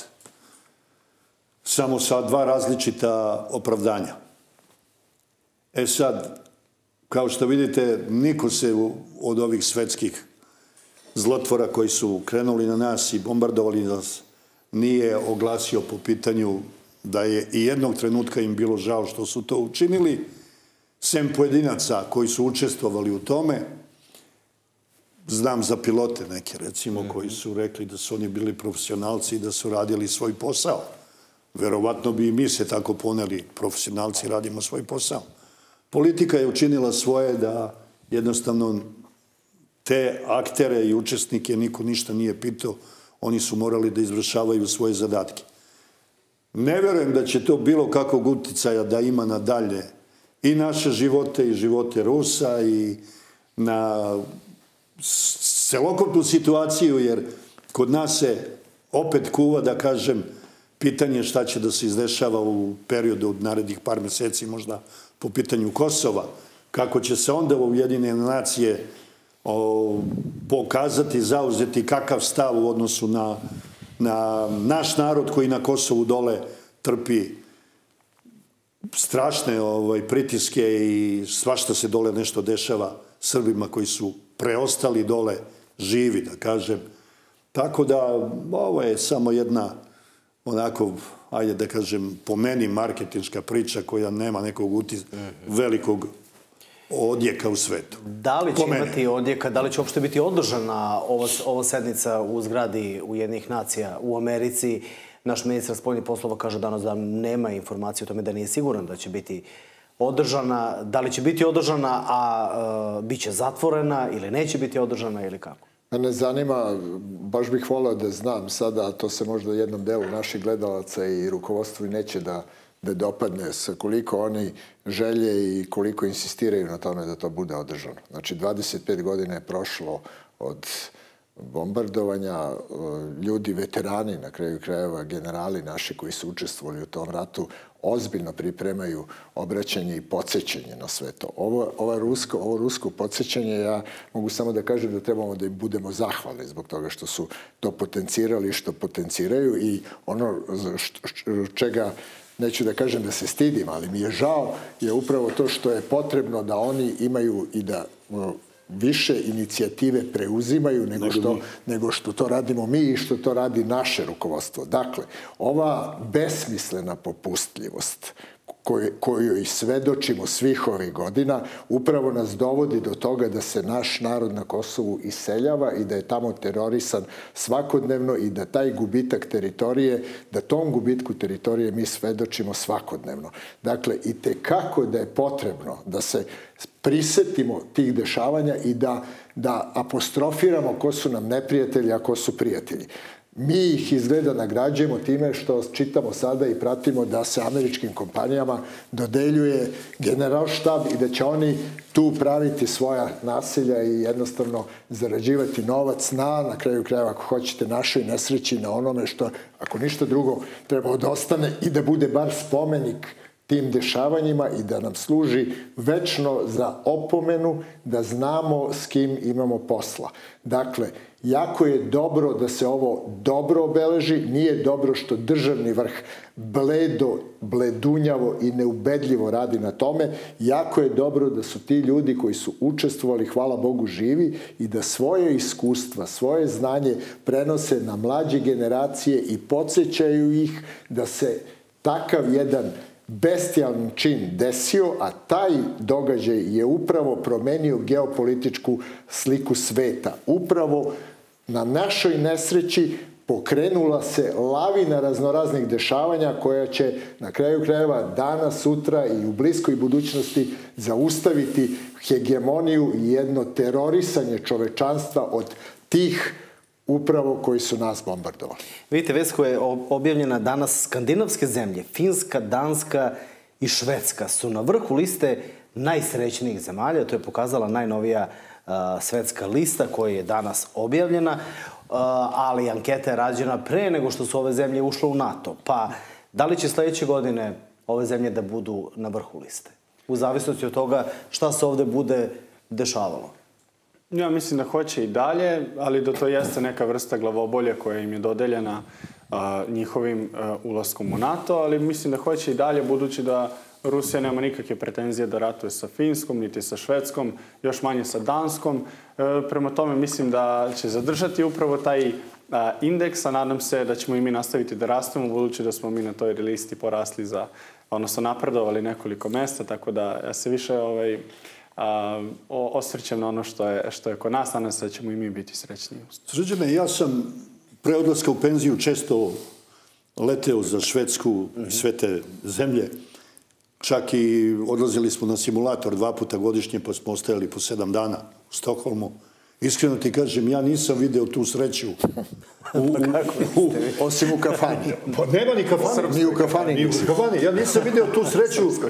samo sa dva različita opravdanja. E sad, kao što vidite, niko se od ovih svetskih zlotvora koji su krenuli na nas i bombardovali nas nije oglasio po pitanju da je i jednog trenutka im bilo žao što su to učinili, sem pojedinaca koji su učestvovali u tome. Znam za pilote neke, recimo, koji su rekli da su oni bili profesionalci i da su radili svoj posao. Verovatno bi i mi se tako poneli, profesionalci radimo svoj posao. Politika je učinila svoje da jednostavno te aktere i učesnike niko ništa nije pitao, oni su morali da izvršavaju svoje zadatke. Ne verujem da će to bilo kakvog uticaja da ima nadalje i naše živote i živote Rusa i na celokupnu situaciju, jer kod nas se opet kuva, da kažem, pitanje šta će da se izdešava u periodu od narednih par meseci, možda po pitanju Kosova, kako će se onda Ujedinjene nacije pokazati, zauzeti kakav stav u odnosu na, na naš narod koji na Kosovu dole trpi strašne ovaj, pritiske i svašta se dole nešto dešava Srbima koji su preostali dole živi, da kažem. Tako da ovo je samo jedna onako, ajde da kažem, po meni marketinška priča koja nema nekog utis, velikog odjeka u svetu. Da li će imati odjeka, da li će uopšte biti održana ova, ova sednica u zgradi Ujedinjenih nacija u Americi? Naš ministar spoljnih poslova kaže danas da nema informacije o tome, da nije siguran da će biti održana. Da li će biti održana, a bit će zatvorena ili neće biti održana ili kako? Mene zanima, baš bih voleo da znam sada, a to se možda jednom delu naših gledalaca i rukovodstvu i neće da ne dopadne, sa koliko oni želje i koliko insistiraju na tome da to bude održano. Znači, dvadeset pet godina je prošlo od bombardovanja, ljudi, veterani, na kraju krajeva generali naši koji su učestvovali u tom ratu, ozbiljno pripremaju obraćanje i podsjećanje na sve to. Ovo, ovo, rusko, ovo rusko podsjećanje, ja mogu samo da kažem da trebamo da im budemo zahvalni zbog toga što su to potencirali, što potenciraju i ono čega neću da kažem da se stidim, ali mi je žao, je upravo to što je potrebno da oni imaju i da više inicijative preuzimaju nego što, nego što to radimo mi i što to radi naše rukovodstvo. Dakle, ova besmislena popustljivost koju i svedočimo svih ovih godina, upravo nas dovodi do toga da se naš narod na Kosovu iseljava i da je tamo terorisan svakodnevno i da taj gubitak teritorije, da tom gubitku teritorije mi svedočimo svakodnevno. Dakle, i tekako da je potrebno da se prisetimo tih dešavanja i da, da apostrofiramo ko su nam neprijatelji, a ko su prijatelji. Mi ih izgleda nagrađujemo time što čitamo sada i pratimo da se američkim kompanijama dodeljuje generalštab i da će oni tu praviti svoja naselja i jednostavno zarađivati novac na, na kraju krajeva, ako hoćete, našoj nesreći na onome što, ako ništa drugo, treba da ostane i da bude bar spomenik tim dešavanjima i da nam služi večno za opomenu da znamo s kim imamo posla. Dakle, jako je dobro da se ovo dobro obeleži, nije dobro što državni vrh bledo, bledunjavo i neubedljivo radi na tome, jako je dobro da su ti ljudi koji su učestvovali, hvala Bogu, živi i da svoje iskustva, svoje znanje prenose na mlađe generacije i podsjećaju ih da se takav jedan bestijalni čin desio, a taj događaj je upravo promenio geopolitičku sliku sveta. Upravo na našoj nesreći pokrenula se lavina raznoraznih dešavanja koja će na kraju krajeva danas, sutra i u bliskoj budućnosti zaustaviti hegemoniju i jedno terorisanje čovečanstva od tih upravo koji su nas bombardovali. Vidite, vest koja je objavljena danas, skandinavske zemlje, Finska, Danska i Švedska su na vrhu liste najsrećnijih zemalja. To je pokazala najnovija uh, svetska lista koja je danas objavljena, uh, ali anketa je rađena pre nego što su ove zemlje ušle u NATO. Pa da li će sledeće godine ove zemlje da budu na vrhu liste? U zavisnosti od toga šta se ovde bude dešavalo. Ja mislim da hoće i dalje, ali da to jeste neka vrsta glavobolja koja im je dodeljena a, njihovim a, ulaskom u NATO, ali mislim da hoće i dalje, budući da Rusija nema nikakve pretenzije da ratuje sa Finskom, niti sa Švedskom, još manje sa Danskom. E, prema tome mislim da će zadržati upravo taj a, indeks, a nadam se da ćemo i mi nastaviti da rastemo, budući da smo mi na toj listi porasli za, odnosno napredovali nekoliko mesta, tako da ja se više ovaj, a, osvrćem na ono što je, što je kod nas, nadam se da ćemo i mi biti srećniji. Srđane, ja sam pre odlaska u penziju često leteo za Švedsku i sve te zemlje. Čak i odlazili smo na simulator dva puta godišnje, pa smo ostajali po sedam dana u Stokholmu. Iskreno ti kažem, ja nisam video tu sreću. U, u, u, osim u kafani. Pa nema ni kafani. Ni u kafani. Ni u kafani. Ja nisam video tu sreću uh,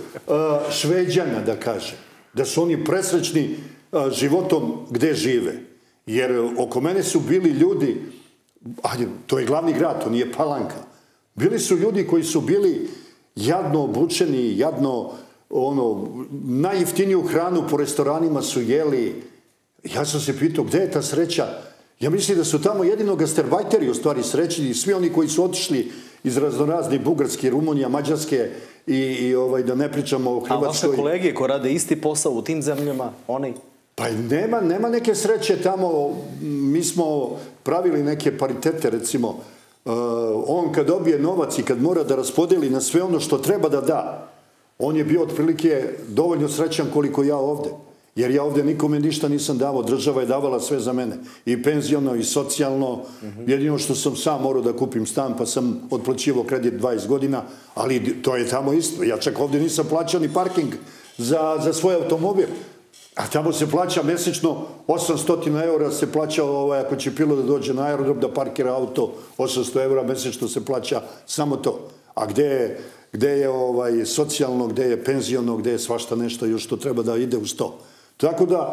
Šveđana, da kažem. Da su oni presrećni uh, životom gde žive. Jer oko mene su bili ljudi, ajde, to je glavni grad, to nije Palanka. Bili su ljudi koji su bili jadno obučeni, jadno, ono, najjeftiniju hranu po restoranima su jeli. Ja sam se pitao, gde je ta sreća? Ja mislim da su tamo jedino gastarbajteri u stvari srećni i svi oni koji su otišli iz raznoraznih Bugarske, Rumunija, Mađarske i, i ovaj, da ne pričamo o Hrvatskoj. A vaše kolege ko rade isti posao u tim zemljama, oni? Pa nema, nema neke sreće tamo. Mi smo pravili neke paritete, recimo. Uh, on kad dobije novac i kad mora da raspodeli na sve ono što treba da da, on je bio otprilike dovoljno srećan koliko ja ovde. Jer ja ovde nikome ništa nisam davao. Država je davala sve za mene. I penziono, i socijalno. Uh-huh. Jedino što sam sam morao da kupim stan, pa sam otplaćivao kredit dvadeset godina. Ali to je tamo isto. Ja čak ovde nisam plaćao ni parking za, za svoj automobil. A tamo se plaća mesečno osamsto eura se plaća, ovaj, ako će pilot da dođe na aerodrom da parkira auto, osamsto eura mesečno se plaća samo to. A gde je, gde je ovaj, socijalno, gde je penziono, gde je svašta nešto još što treba da ide uz to. Tako da,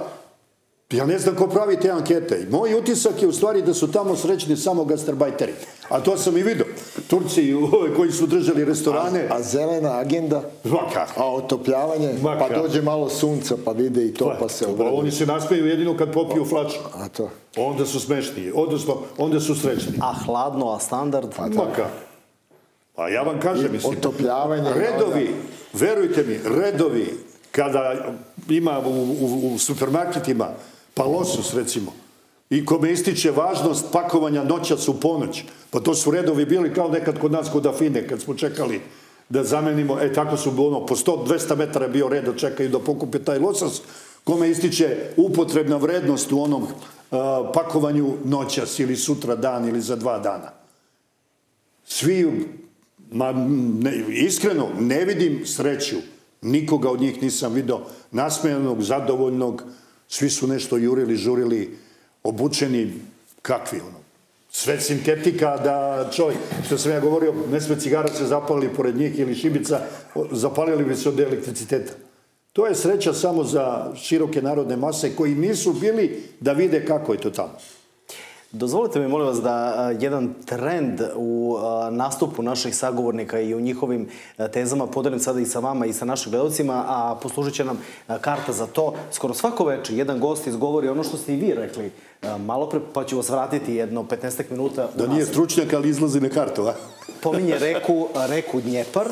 ja ne znam ko pravi te ankete. Moj utisak je u stvari da su tamo srećni samo gastarbajteri. A to sam i vidio. Turci koji su držali restorane. A, a zelena agenda? Maka. A otopljavanje? Maka. Pa dođe malo sunca pa vide i to pa, pa se obrade. Oni se nasmeju jedino kad popiju flaču. A to? Onda su smešni. Odnosno, onda su srećni. A hladno, a standard? Pa Maka. Pa ja vam kažem, mislim. Otopljavanje. Redovi, verujte mi, redovi kada ima u, u, u supermarketima pa losus, recimo, i kome ističe važnost pakovanja noćas u ponoć. Pa to su redovi bili kao nekad kod nas kod Afine, kad smo čekali da zamenimo, e tako su ono, po sto do dvesta metara bio red da čekaju da pokupe taj losas, kome ističe upotrebna vrednost u onom a, pakovanju noćas ili sutra dan ili za dva dana. Svi, ma, ne, iskreno, ne vidim sreću. Nikoga od njih nisam vidio nasmejanog, zadovoljnog. Svi su nešto jurili, žurili, obučeni, kakvi ono. Sve sintetika da čovjek, što sam ja govorio, ne sme cigara se zapalili pored njih ili šibica, zapalili bi se od elektriciteta. To je sreća samo za široke narodne mase koji nisu bili da vide kako je to tamo. Dozvolite mi, molim vas, da jedan trend u nastupu naših sagovornika i u njihovim tezama podelim sada i sa vama i sa našim gledalcima, a poslužit će nam karta za to. Skoro svako večer jedan gost izgovori ono što ste i vi rekli malo pre, pa ću vas vratiti jedno petnaestak minuta. Da nije stručnjak, ali izlazi na kartu, a? Pominje reku, reku Dnjepar.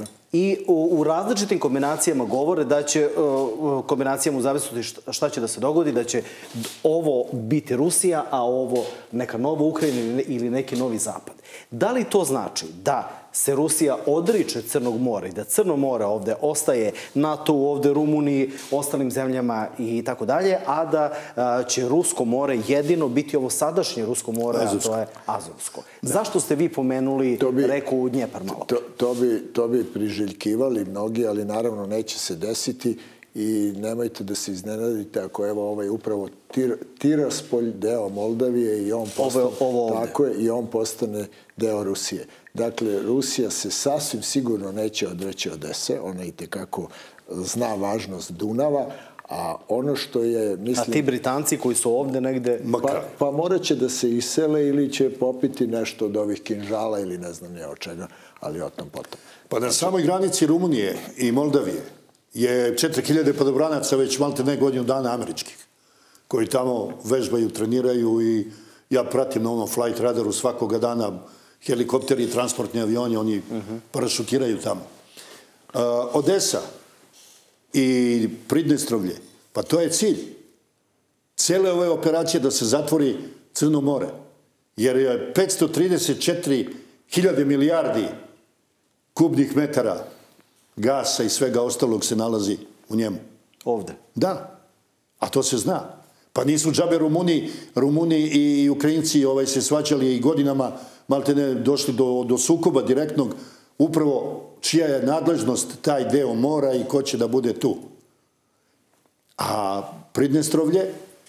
I u, u različitim kombinacijama govore da će, uh, kombinacijama u zavisnosti šta će da se dogodi, da će ovo biti Rusija, a ovo neka nova Ukrajina ili neki novi Zapad. Da li to znači da se Rusija odriče Crnog mora i da Crno more ovde ostaje NATO, ovde Rumuniji, ostalim zemljama i tako dalje, a da uh, će Rusko more jedino biti ovo sadašnje Rusko more, Azovsko. A to je Azovsko. Da. Zašto ste vi pomenuli bi, reku Dnjepar malo? To, to, bi, to bi priželjkivali mnogi, ali naravno neće se desiti i nemojte da se iznenadite ako evo ovaj upravo tir, Tiraspolj, deo Moldavije i on postane, ovo, ovo tako je, i on postane deo Rusije. Dakle, Rusija se sasvim sigurno neće odreći Odese, ona i tekako zna važnost Dunava, a ono što je, mislim... A ti Britanci koji su ovde negde... Pa, pa morat će da se isele ili će popiti nešto od ovih kinžala ili ne znam ne od čega, ali o tom potom. Pa na samoj granici Rumunije i Moldavije je četiri hiljade padobranaca već malte ne godinu dana američkih, koji tamo vežbaju, treniraju i ja pratim na onom flight radaru svakoga dana helikopteri, transportni avioni, oni uh-huh. parašutiraju tamo. Uh, Odesa i Pridnestrovlje, pa to je cilj. Cele ove operacije da se zatvori Crno more, jer je petsto trideset četiri hiljade milijardi kubnih metara gasa i svega ostalog se nalazi u njemu. Ovde? Da, a to se zna. Pa nisu džabe Rumuni, Rumuni i Ukrajinci ovaj, se svađali i godinama malte ne došli do, do sukoba direktnog, upravo čija je nadležnost taj deo mora i ko će da bude tu. A Pridnestrovlje,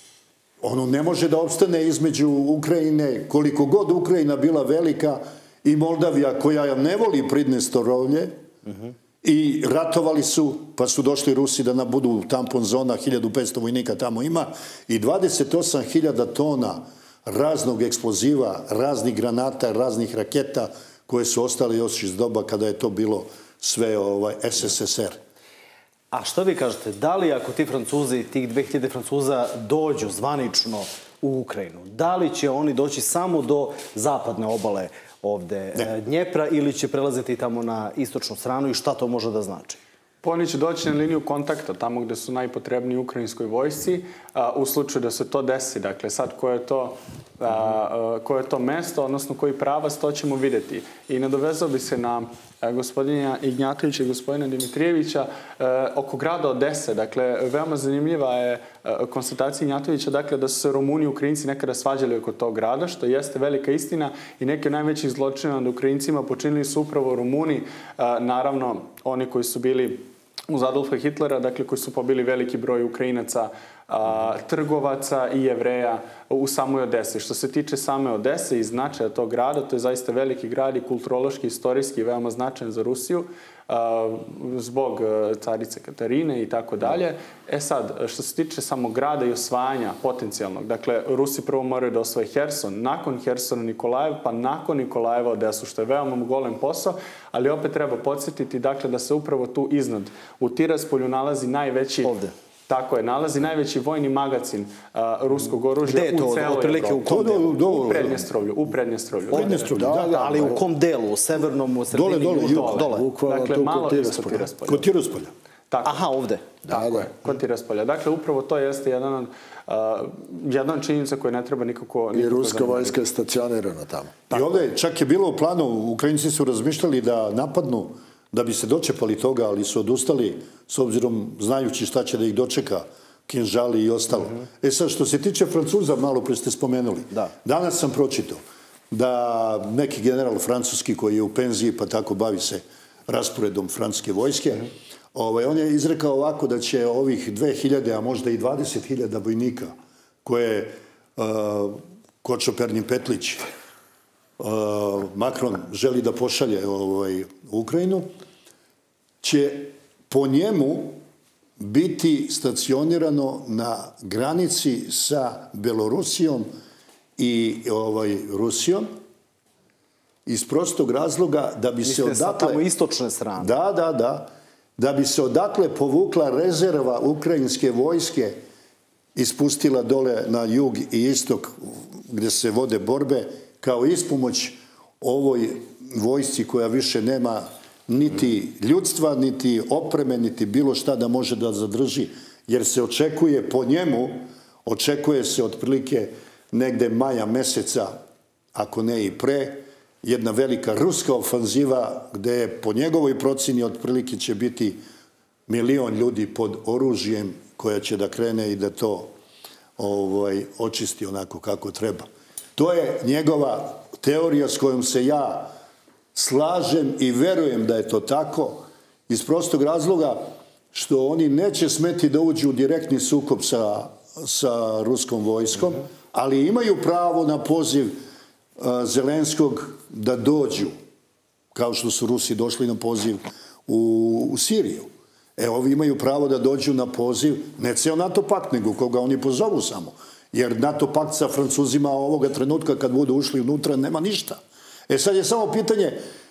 ono ne može da opstane između Ukrajine, koliko god Ukrajina bila velika, i Moldavija koja ne voli Pridnestrovlje, uh-huh. i ratovali su, pa su došli Rusi da nam budu tampon zona, hiljadu petsto vojnika tamo ima, i dvadeset osam hiljada tona raznog eksploziva, raznih granata, raznih raketa koje su ostale još iz doba kada je to bilo sve ovaj, S S S R. A što vi kažete, da li ako ti Francuzi, tih dve hiljade Francuza dođu zvanično u Ukrajinu, da li će oni doći samo do zapadne obale ovde ne. Dnjepra ili će prelaziti tamo na istočnu stranu i šta to može da znači? Pa oni će doći na liniju kontakta, tamo gde su najpotrebniji ukrajinskoj vojsci, a, u slučaju da se to desi. Dakle, sad koje je to, a, a, koje je to mesto, odnosno koji pravac, to ćemo videti. I nadovezao bi se na a, gospodina Ignjatovića i gospodina Dimitrijevića a, oko grada Odese. Dakle, veoma zanimljiva je a, konstatacija Ignjatovića, dakle, da su se Rumuni i Ukrajinci nekada svađali oko tog grada, što jeste velika istina i neke od najvećih zločina nad Ukrajincima počinili su upravo Rumuni, a, naravno, oni koji su bili uz Adolfa Hitlera, dakle, koji su pobili veliki broj Ukrajinaca, a, trgovaca i Jevreja u samoj Odesi. Što se tiče same Odese i značaja tog grada, to je zaista veliki grad i kulturološki, istorijski veoma značajan za Rusiju, a, zbog carice Katarine i tako dalje. E sad, što se tiče samog grada i osvajanja potencijalnog, dakle, Rusi prvo moraju da osvoje Herson, nakon Hersona Nikolajev, pa nakon Nikolajeva Odesu, što je veoma golem posao, ali opet treba podsjetiti, dakle, da se upravo tu iznad u Tiraspolju nalazi najveći... Ovde. Tako je, nalazi najveći vojni magacin uh, ruskog oružja u celoj Evropi. U kom delu? U Prednjestrovlju. U Prednjestrovlju. Prednjestrovlju, da, da. Ali u kom delu? U severnom, u sredini? Dole, dole, jug, dole. Dakle, malo ispod Tiraspolja. Kod Tiraspolja. Aha, ovde. Tako je, kod Tiraspolja. Dakle, upravo to jeste jedan od Uh, jedna činjenica koja ne treba nikako... I ruska vojska je stacionirana tamo. I ovde čak je bilo u planu, Ukrajinci su razmišljali da napadnu da bi se dočepali toga, ali su odustali s obzirom znajući šta će da ih dočeka, kinžali i ostalo. E sad, što se tiče Francuza, malo pre ste spomenuli. Danas sam pročitao da neki general francuski koji je u penziji, pa tako bavi se rasporedom francuske vojske, on je izrekao ovako da će ovih dve hiljade, a možda i dvadeset hiljada vojnika koje Kočoperni Petlić Makron želi da pošalje u Ukrajinu, će po njemu biti stacionirano na granici sa Belorusijom i Rusijom iz prostog razloga da bi se odatle... Mislite sa tamo istočne strane? Da, da, da. Da bi se odatle povukla rezerva ukrajinske vojske i spustila dole na jug i istok gde se vode borbe kao ispomoć ovoj vojsci koja više nema niti ljudstva, niti opreme, niti bilo šta da može da zadrži, jer se očekuje po njemu, očekuje se otprilike negde maja meseca, ako ne i pre, jedna velika ruska ofanziva gde je po njegovoj proceni otprilike će biti milion ljudi pod oružjem koja će da krene i da to očisti onako kako treba. To je njegova teorija s kojom se ja slažem i verujem da je to tako, iz prostog razloga što oni neće smeti da uđu u direktni sukob sa ruskom vojskom, ali imaju pravo na poziv Zelenskog da dođu, kao što su Rusi došli na poziv u Siriju. E, ovi imaju pravo da dođu na poziv, ne ceo NATO pakt, nego koga oni pozovu samo. Jer NATO pakt sa Francuzima ovoga trenutka kad budu ušli unutra nema ništa. E sad je samo pitanje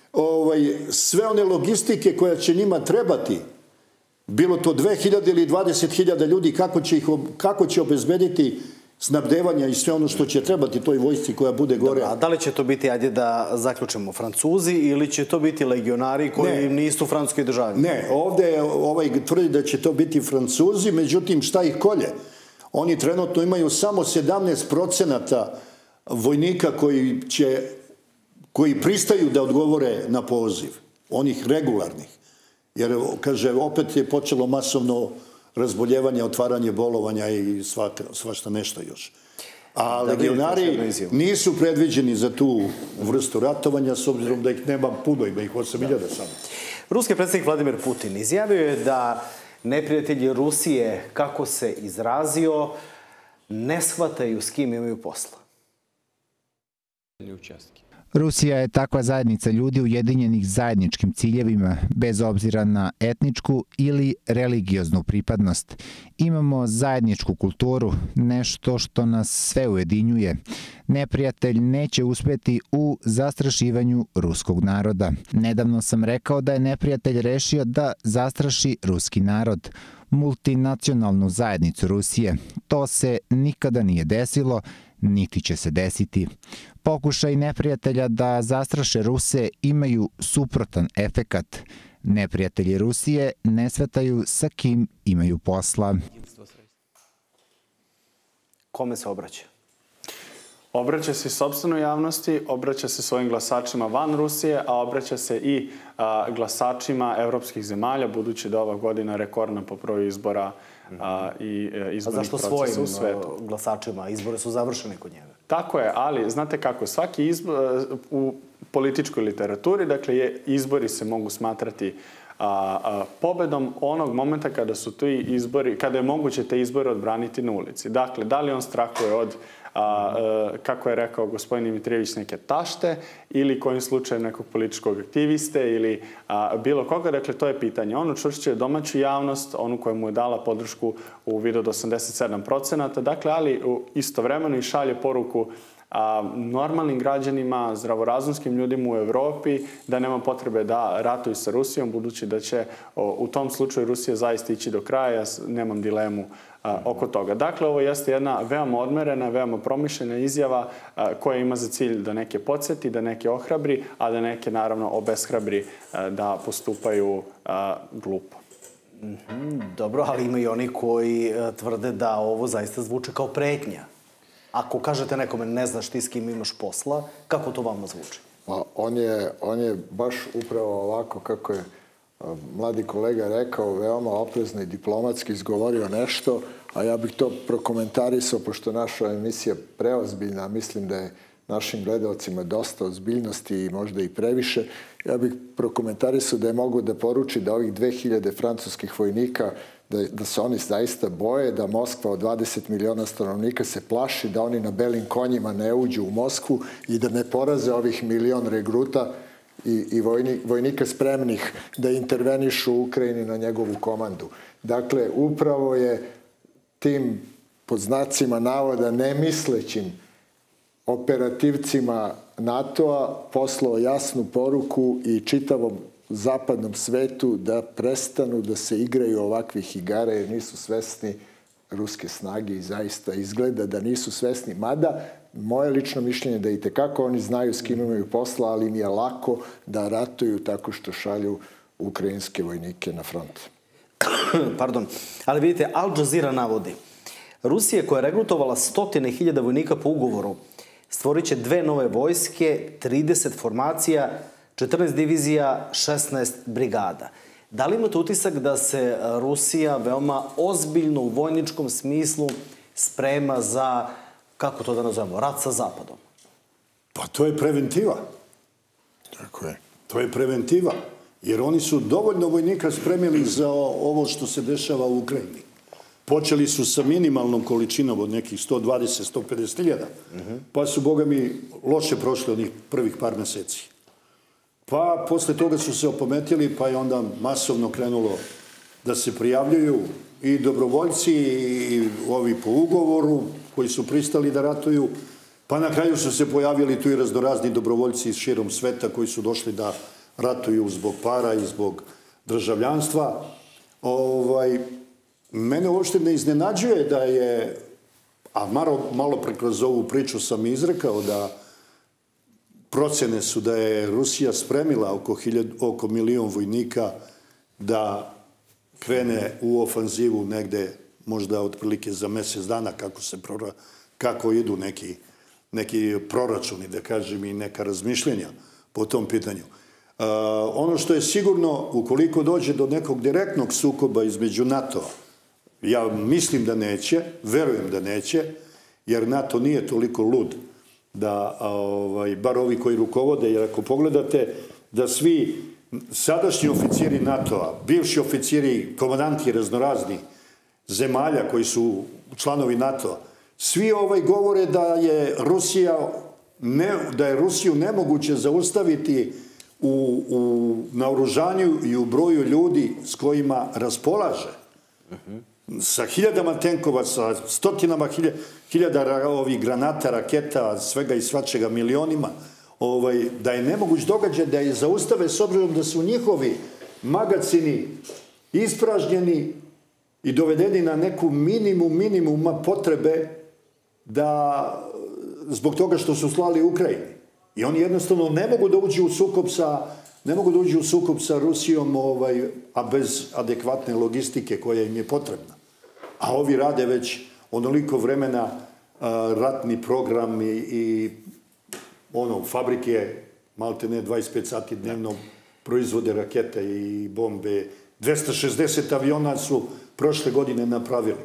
sve one logistike koja će njima trebati, bilo to dve hiljade ili dvadeset hiljada ljudi, kako će obezbediti snabdevanja i sve ono što će trebati toj vojsci koja bude gore. A da li će to biti, ajde da zaključimo, Francuzi ili će to biti legionari koji nisu francuski državni? Ne, ovde ovaj tvrdi da će to biti Francuzi, međutim šta ih kolje? Oni trenutno imaju samo sedamnaest procenata vojnika koji će, koji pristaju da odgovore na poziv, onih regularnih. Jer, kaže, opet je počelo masovno razboljevanje, otvaranje bolovanja i svašta nešto još. A legionari nisu predviđeni za tu vrstu ratovanja, s obzirom da ih nema puno, ima ih osam hiljada samo. Ruski predsjednik Vladimir Putin izjavio je da neprijatelji Rusije, kako se izrazio, ne shvataju s kim imaju posla. Rusija je takva zajednica ljudi ujedinjenih zajedničkim ciljevima, bez obzira na etničku ili religioznu pripadnost. Imamo zajedničku kulturu, nešto što nas sve ujedinjuje. Neprijatelj neće uspeti u zastrašivanju ruskog naroda. Nedavno sam rekao da je neprijatelj rešio da zastraši ruski narod, multinacionalnu zajednicu Rusije. To se nikada nije desilo, niti će se desiti. Pokušaj neprijatelja da zastraše Ruse imaju suprotan efekat. Neprijatelji Rusije ne shvataju sa kim imaju posla. Kome se obraća? Obraća se sopstvenoj javnosti, obraća se svojim glasačima van Rusije, a obraća se i glasačima evropskih zemalja, budući da ova godina rekordna po broju izbora i izbornih procesa u svetu. A zašto svojim glasačima? Izbore su završeni kod njega. Tako je, ali znate kako, svaki izbor u političkoj literaturi, dakle, izbori se mogu smatrati pobedom onog momenta kada su ti izbori, kada je moguće te izbore odbraniti na ulici. Dakle, da li on strahuje od, kako je rekao gospodin Dimitrijević, neke tašte ili kojim slučajem nekog političkog aktiviste ili bilo koga, dakle, to je pitanje. On učvršćuje domaću javnost, onu koja mu je dala podršku u vidu od osamdeset sedam procenata, dakle, ali istovremeno i šalje poruku normalnim građanima, zdravorazumskim ljudima u Evropi da nema potrebe da ratuju sa Rusijom, budući da će u tom slučaju Rusija zaista ići do kraja, ja nemam dilemu oko toga. Dakle, ovo jeste jedna veoma odmerena, veoma promišljena izjava koja ima za cilj da neke podsjeti, da neke ohrabri, a da neke, naravno, obeshrabri da postupaju glupo. Dobro, ali ima i oni koji tvrde da ovo zaista zvuče kao pretnja. Ako kažete nekome ne znaš ti s kim imaš posla, kako to vama zvuči? On je baš upravo ovako kako je mladi kolega rekao, veoma oprezno i diplomatski izgovorio nešto, a ja bih to prokomentarisao, pošto naša emisija preozbiljna, mislim da je našim gledalcima dosta ozbiljnosti i možda i previše. Ja bih prokomentarisao da je mogu da poruči da ovih dve hiljade francuskih vojnika, da, da se oni zaista boje, da Moskva od dvadeset miliona stanovnika se plaši, da oni na belim konjima ne uđu u Moskvu i da ne poraze ovih milion regruta i, i vojni, vojnika spremnih da intervenišu u Ukrajini na njegovu komandu. Dakle, upravo je tim pod znacima navoda nemislećim operativcima NATO-a poslao jasnu poruku i čitavom zapadnom svetu da prestanu da se igraju ovakvih igara jer nisu svesni ruske snage i zaista izgleda da nisu svesni. Mada, moje lično mišljenje da i tekako oni znaju s kim imaju posla, ali im je lako da ratuju tako što šalju ukrajinske vojnike na front. Pardon. Ali vidite, Al Jazeera navodi Rusija koja je regrutovala stotine hiljada vojnika po ugovoru stvorit će dve nove vojske, trideset formacija, četrnaest divizija, šesnaest brigada. Da li imate utisak da se Rusija veoma ozbiljno u vojničkom smislu sprema za, kako to da nazovemo, rat sa Zapadom? Pa to je preventiva. Tako je. To je preventiva. Jer oni su dovoljno vojnika spremili za ovo što se dešava u Ukrajini. Počeli su sa minimalnom količinom od nekih sto dvadeset do sto pedeset hiljada. Pa su, boga mi, loše prošli onih prvih par meseci. Pa posle toga su se opometili, pa je onda masovno krenulo da se prijavljuju i dobrovoljci i ovi po ugovoru koji su pristali da ratuju. Pa na kraju su se pojavili tu i raznorazni dobrovoljci iz širom sveta koji su došli da ratuju zbog para i zbog državljanstva. Ovaj... Mene uopšte ne iznenađuje da je, a malo, malo prekroz ovu priču sam izrekao da procene su da je Rusija spremila oko, hiljad, oko milion vojnika da krene u ofanzivu negde možda otprilike za mesec dana kako, se prora, kako idu neki, neki proračuni, da kažem, i neka razmišljenja po tom pitanju. Uh, ono što je sigurno, ukoliko dođe do nekog direktnog sukoba između NATO-a, ja mislim da neće, verujem da neće, jer NATO nije toliko lud da, ovaj, bar ovi koji rukovode, jer ako pogledate da svi sadašnji oficiri NATO-a, bivši oficiri, komandanti raznorazni zemalja koji su članovi NATO-a, svi ovaj govore da je Rusija, ne, da je Rusiju nemoguće zaustaviti u, u naoružanju i u broju ljudi s kojima raspolaže. Uh-huh. Sa hiljadama tenkova, sa stotinama hiljada, hiljada ovih granata, raketa, svega i svačega milionima, ovaj, da je nemoguć događaj da je zaustave s obzirom da su njihovi magacini ispražnjeni i dovedeni na neku minimum minimuma potrebe da, zbog toga što su slali Ukrajini. I oni jednostavno ne mogu da uđu u sukob sa, ne mogu da uđu u sukob sa Rusijom, ovaj, a bez adekvatne logistike koja im je potrebna. A ovi rade već onoliko vremena a, ratni program i, i ono, fabrike malte ne dvadeset pet sati dnevno proizvode rakete i bombe. dvesta šezdeset aviona su prošle godine napravili.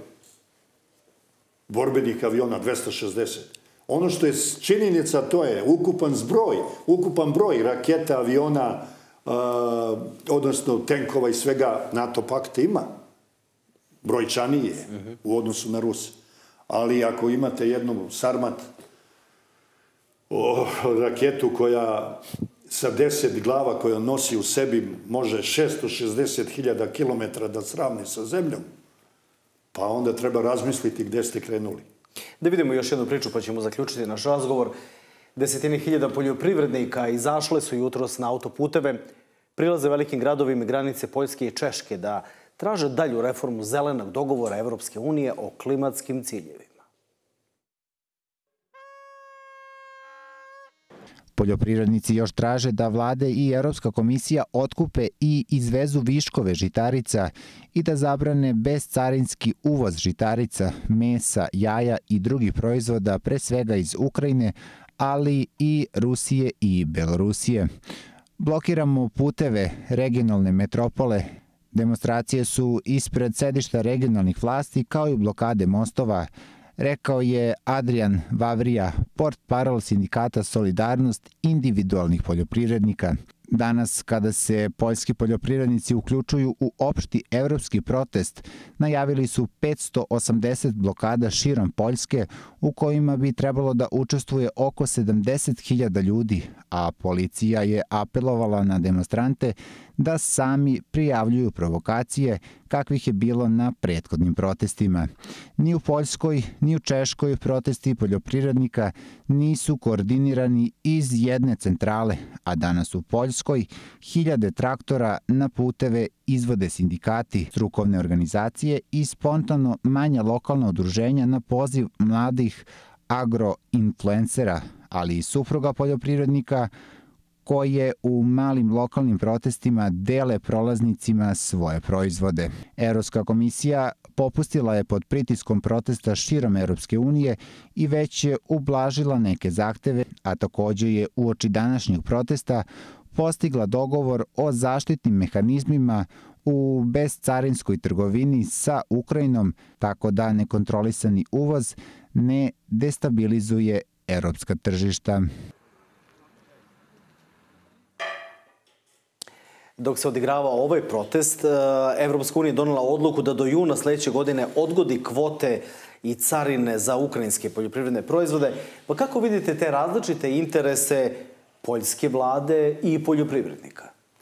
Borbenih aviona dvesta šezdeset. Ono što je činjenica, to je ukupan zbroj, ukupan broj raketa, aviona, uh, odnosno tenkova i svega NATO pakta ima. Brojčaniji je uh-huh. u odnosu na Ruse. Ali ako imate jednu Sarmat o, raketu koja sa deset glava koja nosi u sebi može šesto šezdeset hiljada kilometara da sravni sa zemljom, pa onda treba razmisliti gde ste krenuli. Da vidimo još jednu priču pa ćemo zaključiti naš razgovor. Desetine hiljada poljoprivrednika izašle su jutros na autoputeve, prilaze velikim gradovima granice Poljske i Češke da traže dalju reformu zelenog dogovora Evropske unije o klimatskim ciljevima. Poljoprivrednici još traže da vlade i Evropska komisija otkupe i izvezu viškove žitarica i da zabrane bezcarinski uvoz žitarica, mesa, jaja i drugih proizvoda, pre svega iz Ukrajine, ali i Rusije i Belorusije. Blokiramo puteve regionalne metropole. Demonstracije su ispred sedišta regionalnih vlasti kao i blokade mostova, rekao je Adrian Vavrija, portparol sindikata Solidarnost individualnih poljoprivrednika. Danas, kada se poljski poljoprivrednici uključuju u opšti evropski protest, najavili su petsto osamdeset blokada širom Poljske u kojima bi trebalo da učestvuje oko sedamdeset hiljada ljudi, a policija je apelovala na demonstrante da sami prijavljuju provokacije kakvih je bilo na prethodnim protestima. Ni u Poljskoj, ni u Češkoj protesti poljoprivrednika nisu koordinirani iz jedne centrale, a danas u Poljskoj hiljade traktora na puteve izvode sindikati, strukovne organizacije i spontano manja lokalna udruženja na poziv mladih agroinfluencera, ali i supruga poljoprivrednika koje u malim lokalnim protestima dele prolaznicima svoje proizvode. Evropska komisija popustila je pod pritiskom protesta širom Evropske unije i već je ublažila neke zahteve, a takođe je uoči današnjeg protesta postigla dogovor o zaštitnim mehanizmima u bezcarinskoj trgovini sa Ukrajinom, tako da nekontrolisani uvoz ne destabilizuje evropska tržišta. Dok se odigrava ovaj protest, Evropska unija je donela odluku da do juna sledeće godine odgodi kvote i carine za ukrajinske poljoprivredne proizvode. Pa kako vidite te različite interese poljske vlade i poljoprivrednika?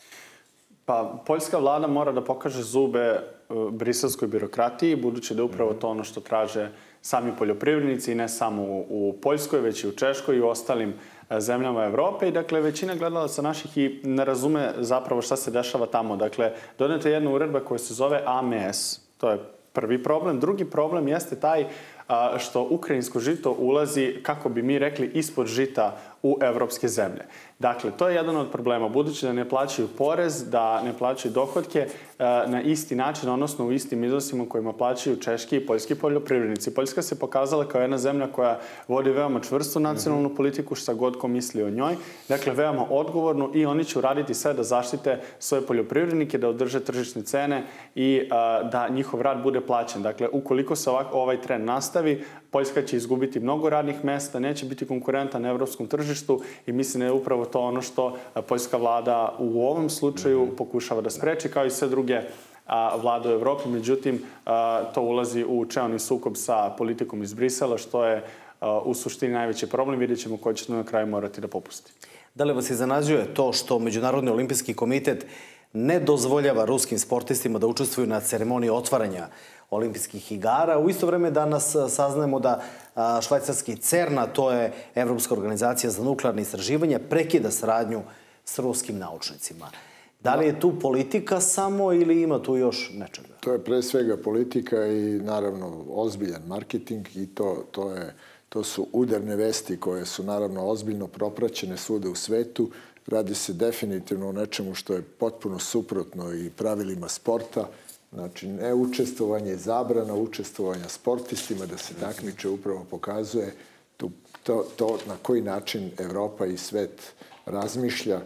Pa, poljska vlada mora da pokaže zube briselskoj birokratiji, budući da je upravo to ono što traže sami poljoprivrednici, i ne samo u Poljskoj, već i u Češkoj i u ostalim zemljama Evrope. I dakle, većina gledalaca naših i ne razume zapravo šta se dešava tamo. Dakle, doneta je jedna uredba koja se zove A M S. To je prvi problem. Drugi problem jeste taj što ukrajinsko žito ulazi, kako bi mi rekli, ispod žita u evropske zemlje. Dakle, to je jedan od problema. Budući da ne plaćaju porez, da ne plaćaju dohodke na isti način, odnosno u istim iznosima kojima plaćaju češki i poljski poljoprivrednici. Poljska se pokazala kao jedna zemlja koja vodi veoma čvrstu nacionalnu politiku, šta god ko misli o njoj. Dakle, veoma odgovornu, i oni će uraditi sve da zaštite svoje poljoprivrednike, da održe tržišne cene i da njihov rad bude plaćen. Dakle, ukoliko se ovaj trend nastavi, Poljska će izgubiti mnogo radnih mesta, neće biti konkurenta na evropskom tržištu i mislim da je upravo to ono što poljska vlada u ovom slučaju pokušava da spreči, kao i sve druge vlade u Evropi. Međutim, to ulazi u čeoni sukob sa politikom iz Brisela, što je u suštini najveći problem. Vidjet ćemo ko će na kraju morati da popusti. Da li vas iznenađuje to što Međunarodni olimpijski komitet ne dozvoljava ruskim sportistima da učestvuju na ceremoniji otvaranja olimpijskih igara? U isto vreme danas saznajemo da švajcarski CERN, to je Evropska organizacija za nuklearne istraživanja, prekida saradnju s ruskim naučnicima. Da li je tu politika samo ili ima tu još nečega? To je pre svega politika i naravno ozbiljan marketing, i to, to, je, to su udarne vesti koje su naravno ozbiljno propraćene svuda u svetu. Radi se definitivno o nečemu što je potpuno suprotno i pravilima sporta. Znači, ne učestvovanje, zabrana učestvovanja sportistima da se takmiče upravo pokazuje tu, to, to na koji način Evropa i svet razmišlja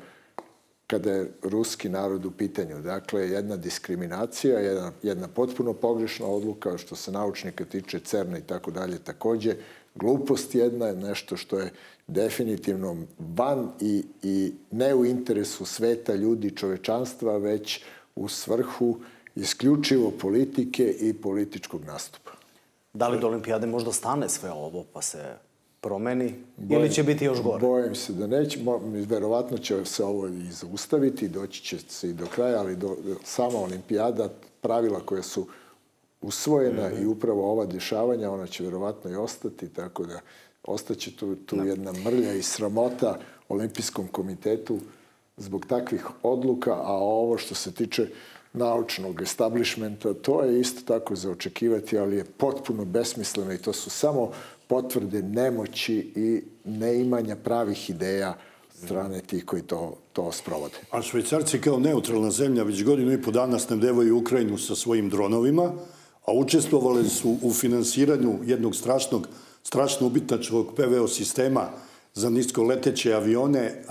kada je ruski narod u pitanju. Dakle, jedna diskriminacija, jedna, jedna potpuno pogrešna odluka što se naučnika tiče, CERN-a i tako dalje. Takođe, glupost jedna je nešto što je definitivno van i, i ne u interesu sveta, ljudi, čovečanstva, već u svrhu isključivo politike i političkog nastupa. Da li do olimpijade možda stane sve ovo pa se promeni ili će biti još gore? Bojim se da neće. Verovatno će se ovo i zaustaviti, doći će se i do kraja, ali do, sama olimpijada, pravila koje su usvojena mm-hmm. i upravo ova dešavanja, ona će verovatno i ostati, tako da ostaće tu, tu no. jedna mrlja i sramota Olimpijskom komitetu zbog takvih odluka, a ovo što se tiče naučnog establishmenta, to je isto tako za očekivati, ali je potpuno besmisleno i to su samo potvrde nemoći i neimanja pravih ideja strane tih koji to, to sprovode. A Švajcarci kao neutralna zemlja već godinu i po dana snabdevaju Ukrajinu sa svojim dronovima, a učestvovali su u finansiranju jednog strašnog, strašno ubitačkog P V O sistema za niskoleteće avione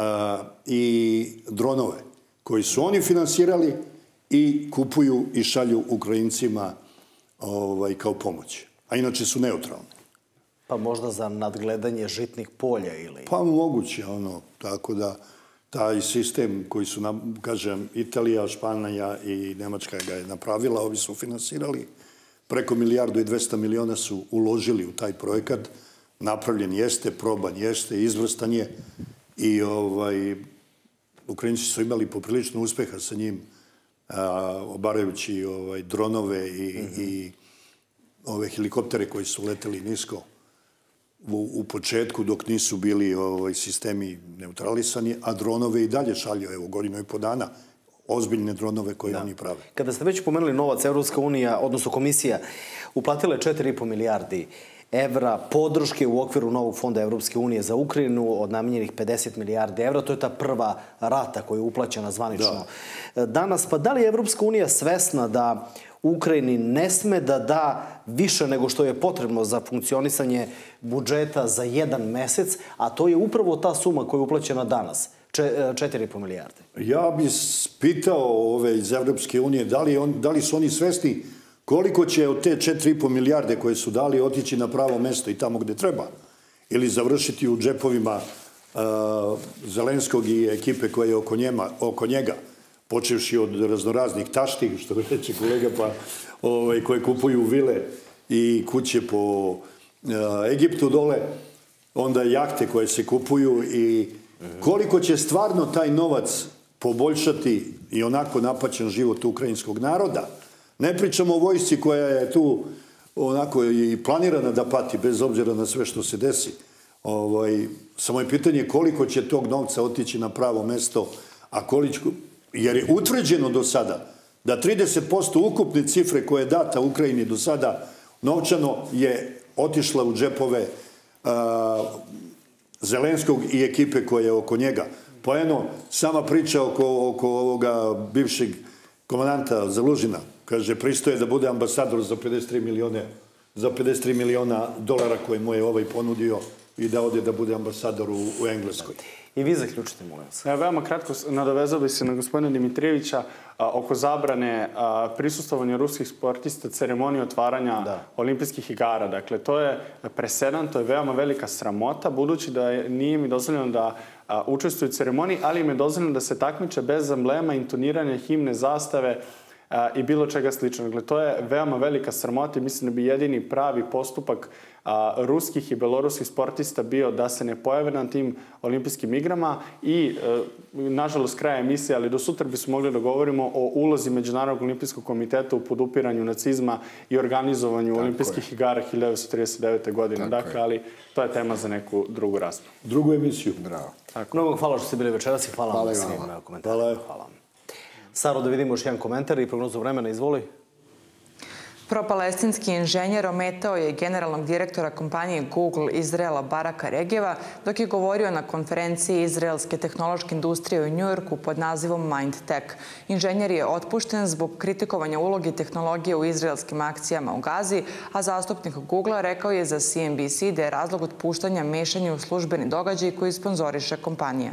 i dronove koji su oni finansirali i kupuju i šalju Ukrajincima kao pomoć. A inače su neutralni. Pa možda za nadgledanje žitnih polja ili... Pa moguće, ono, tako da taj sistem koji su, kažem, Italija, Španija i Nemačka ga je napravila, ovi su finansirali. Preko milijardu i dvesta miliona su uložili u taj projekat. Napravljen jeste, proban jeste, izvrstan je i Ukrajinci su imali poprilično uspeha sa njim, obarajući dronove i ove helikoptere koji su leteli nisko u početku dok nisu bili sistemi neutralisani, a dronove i dalje šalju, evo, godinu i po dana, ozbiljne dronove koje oni prave. Kada ste već pomenuli novac, Evropska unija, odnosno komisija, uplatila je četiri i po milijardi evra podrške u okviru novog fonda Evropske unije za Ukrajinu od namenjenih pedeset milijardi evra. To je ta prva rata koja je uplaćena zvanično danas. Pa da li je Evropska unija svesna da Ukrajini ne sme da da više nego što je potrebno za funkcionisanje budžeta za jedan mesec, a to je upravo ta suma koja je uplaćena danas, četiri i po milijarde? Ja bih pitao ove iz Evropske unije da li su oni svesni koliko će od te četiri i po milijarde koje su dali otići na pravo mesto i tamo gde treba ili završiti u džepovima Zelenskog i ekipe koja je oko njega, počevši od raznoraznih tašti, što reče kolega, pa koje kupuju vile i kuće po Egiptu dole, onda jahte koje se kupuju i koliko će stvarno taj novac poboljšati i onako napaćen život ukrajinskog naroda. Ne pričamo o vojsci koja je tu onako i planirana da pati, bez obzira na sve što se desi. Samo je pitanje koliko će tog novca otići na pravo mesto, a koliko... Jer je utvrđeno do sada da trideset posto ukupne cifre koje je data Ukrajini do sada novčano je otišla u džepove Zelenskog i ekipe koja je oko njega. Pa eno, sama priča oko ovoga bivšeg komandanta Zalužina, kaže, pristoje da bude ambasador za pedeset tri miliona dolara koje mu je ovaj ponudio i da ode da bude ambasador u Engleskoj. I vi zaključite, molim vas. Veoma kratko nadovezao bi se na gospodina Dimitrijevića oko zabrane prisustvovanja ruskih sportista ceremonije otvaranja olimpijskih igara. Dakle, to je presedan, to je veoma velika sramota, budući da nije mi dozvoljeno da učestvuju u ceremoniji, ali im je dozvoljeno da se takmiče bez emblema, intoniranja himne, zastave i bilo čega slično. Dakle, to je veoma velika sramota i mislim da bi jedini pravi postupak ruskih i beloruskih sportista bio da se ne pojave na tim olimpijskim igrama i, nažalost, kraja emisije, ali do sutra bismo mogli da govorimo o ulozi Međunarodnog olimpijskog komiteta u podupiranju nacizma i organizovanju olimpijskih igara hiljadu devetsto trideset devete. godine. Dakle, ali to je tema za neku drugu raspravu. Drugu emisiju. Bravo. Mnogo hvala što ste bili večeras i hvala vam svim na komentarima. Hvala. Saro, da vidimo još jedan komentar i prognozu vremena. Izvoli. Propalestinski inženjer ometao je generalnog direktora kompanije Google Izraela Baraka Regeva dok je govorio na konferenciji izraelske tehnološke industrije u Njujorku pod nazivom MindTech. Inženjer je otpušten zbog kritikovanja uloge tehnologije u izraelskim akcijama u Gazi, a zastupnik Googlea rekao je za C N B C da je razlog otpuštanja mešanje u službeni događaj koji sponzoriše kompanija.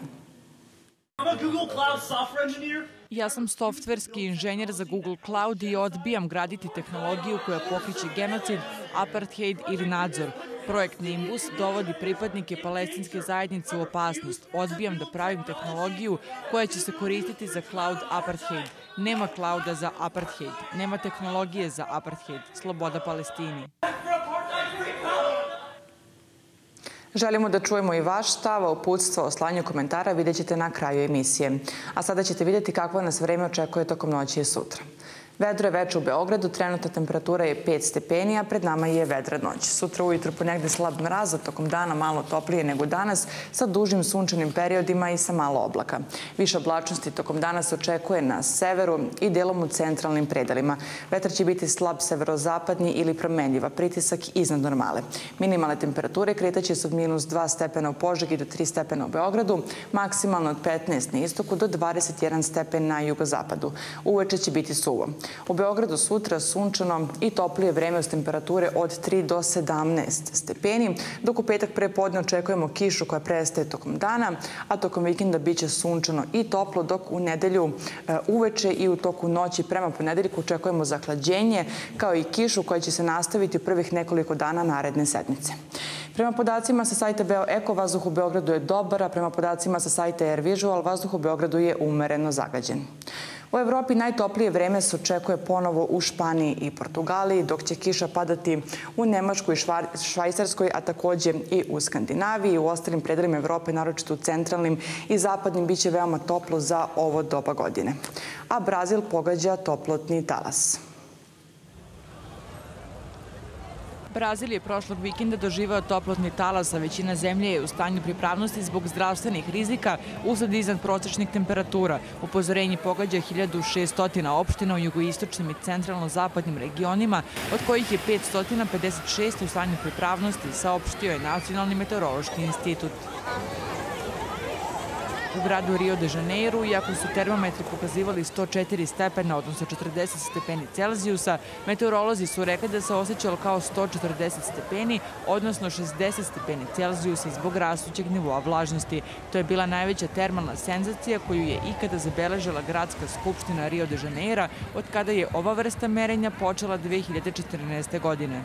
Ja sam softverski inženjer za Google Cloud i odbijam graditi tehnologiju koja pokreće genocid, apartheid ili nadzor. Projekt Nimbus dovodi pripadnike palestinske zajednice u opasnost. Odbijam da pravim tehnologiju koja će se koristiti za cloud apartheid. Nema clouda za apartheid. Nema tehnologije za apartheid. Sloboda Palestini. Želimo da čujemo i vaš stav, a uputstvo o slanju komentara vidjet ćete na kraju emisije. A sada ćete vidjeti kakvo nas vreme očekuje tokom noći i sutra. Vedro je veče u Beogradu, trenutna temperatura je pet stepeni, a pred nama je vedra noć. Sutra ujutru ponegde slab mraz, a tokom dana malo toplije nego danas, sa dužim sunčanim periodima i sa malo oblaka. Više oblačnosti tokom dana se očekuje na severu i delom u centralnim predelima. Vetar će biti slab severozapadni ili promenljiva, pritisak iznad normale. Minimalne temperature kretaće se od minus dva stepena u Požegi do tri stepena u Beogradu, maksimalno od petnaest na istoku do dvadeset jedan stepen na jugozapadu. Uveče će biti suvo. U Beogradu sutra sunčano i toplije vreme uz temperature od tri do sedamnaest stepeni, dok u petak pre podne očekujemo kišu koja prestaje tokom dana, a tokom vikenda biće sunčano i toplo, dok u nedelju uveče i u toku noći prema ponedeljku očekujemo zahlađenje, kao i kišu koja će se nastaviti u prvih nekoliko dana naredne sedmice. Prema podacima sa sajta BeoEko, vazduh u Beogradu je dobar, a prema podacima sa sajta AirVisual, vazduh u Beogradu je umereno zagađen. U Evropi najtoplije vreme se očekuje ponovo u Španiji i Portugaliji, dok će kiša padati u Nemačkoj i Švajcarskoj, a takođe i u Skandinaviji. U ostalim predelima Evrope, naročito u centralnim i zapadnim, biće veoma toplo za ovo doba godine. A Brazil pogađa toplotni talas. Brazil je prošlog vikenda doživao toplotni talas, a većina zemlje je u stanju pripravnosti zbog zdravstvenih rizika usled iznadprosečnih temperatura. Upozorenje pogađa hiljadu šeststo opština u jugoistočnim i centralno-zapadnim regionima, od kojih je petsto pedeset šest u stanju pripravnosti, saopštio je Nacionalni meteorološki institut. U gradu Rio de Janeiro, iako su termometri pokazivali sto četiri stepena, odnosno četrdeset stepeni Celzijusa, meteorolozi su rekli da se osjećalo kao sto četrdeset stepeni, odnosno šezdeset stepeni Celzijusa zbog rastućeg nivoa vlažnosti. To je bila najveća termalna senzacija koju je ikada zabeležila Gradska skupština Rio de Janeira, od kada je ova vrsta merenja počela dve hiljade četrnaeste. godine.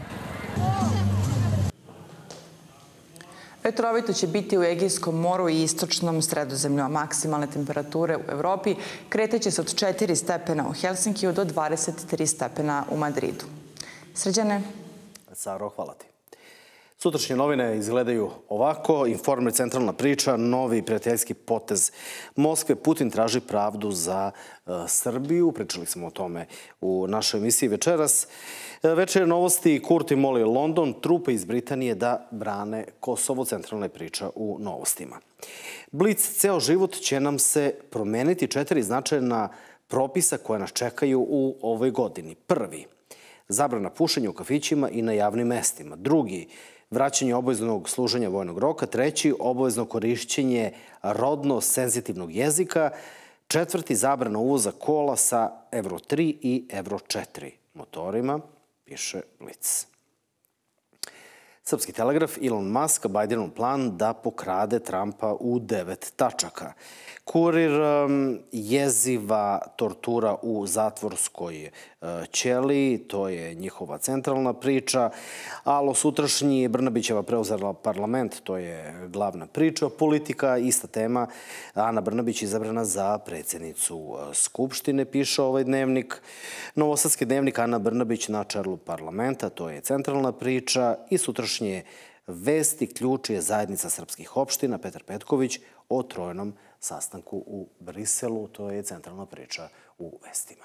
Vetrovito će biti u Egejskom moru i istočnom Sredozemlju, a maksimalne temperature u Evropi kretaće se od četiri stepena u Helsinkiju do dvadeset tri stepena u Madridu. Srđane? Saro, hvala ti. Sutrašnje novine izgledaju ovako. Informer, centralna priča, novi prijateljski potez Moskve. Putin traži pravdu za Srbiju. Pričali smo o tome u našoj emisiji večeras. Večer novosti, Kurti moli London, trupe iz Britanije da brane Kosovo. Centralna priča u novostima. Blic, ceo život će nam se promeniti. Četiri značajna propisa koja nas čekaju u ovoj godini. Prvi, zabrana pušenja u kafićima i na javnim mestima. Drugi, vraćanje obaveznog služenja vojnog roka. Treći, obavezno korišćenje rodno senzitivnog jezika. Četvrti, zabrana uvoza kola sa Euro tri i Euro četiri motorima, piše Blic. Srpski telegraf, Elon Musk, Bidenov plan da pokrade Trumpa u devet tačaka. Kurir, jeziva tortura u zatvorskoj ćeliji, to je njihova centralna priča. Alo, sutrašnji, Brnabićeva preuzela parlament, to je glavna priča. Politika, ista tema. Ana Brnabić izabrana za predsjednicu Skupštine, piše ovaj dnevnik. Novosadski dnevnik, Ana Brnabić na čelu parlamenta, to je centralna priča. I sutrašnje vesti, ključ je zajednica srpskih opština, Petar Petković, o trojnom sastanku u Briselu. To je centralna priča u vestima.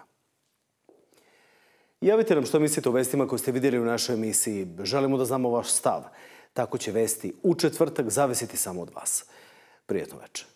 Javite nam što mislite o vestima koje ste vidjeli u našoj emisiji. Želimo da znamo vaš stav. Tako će vesti u četvrtak zavisiti samo od vas. Prijetno večer.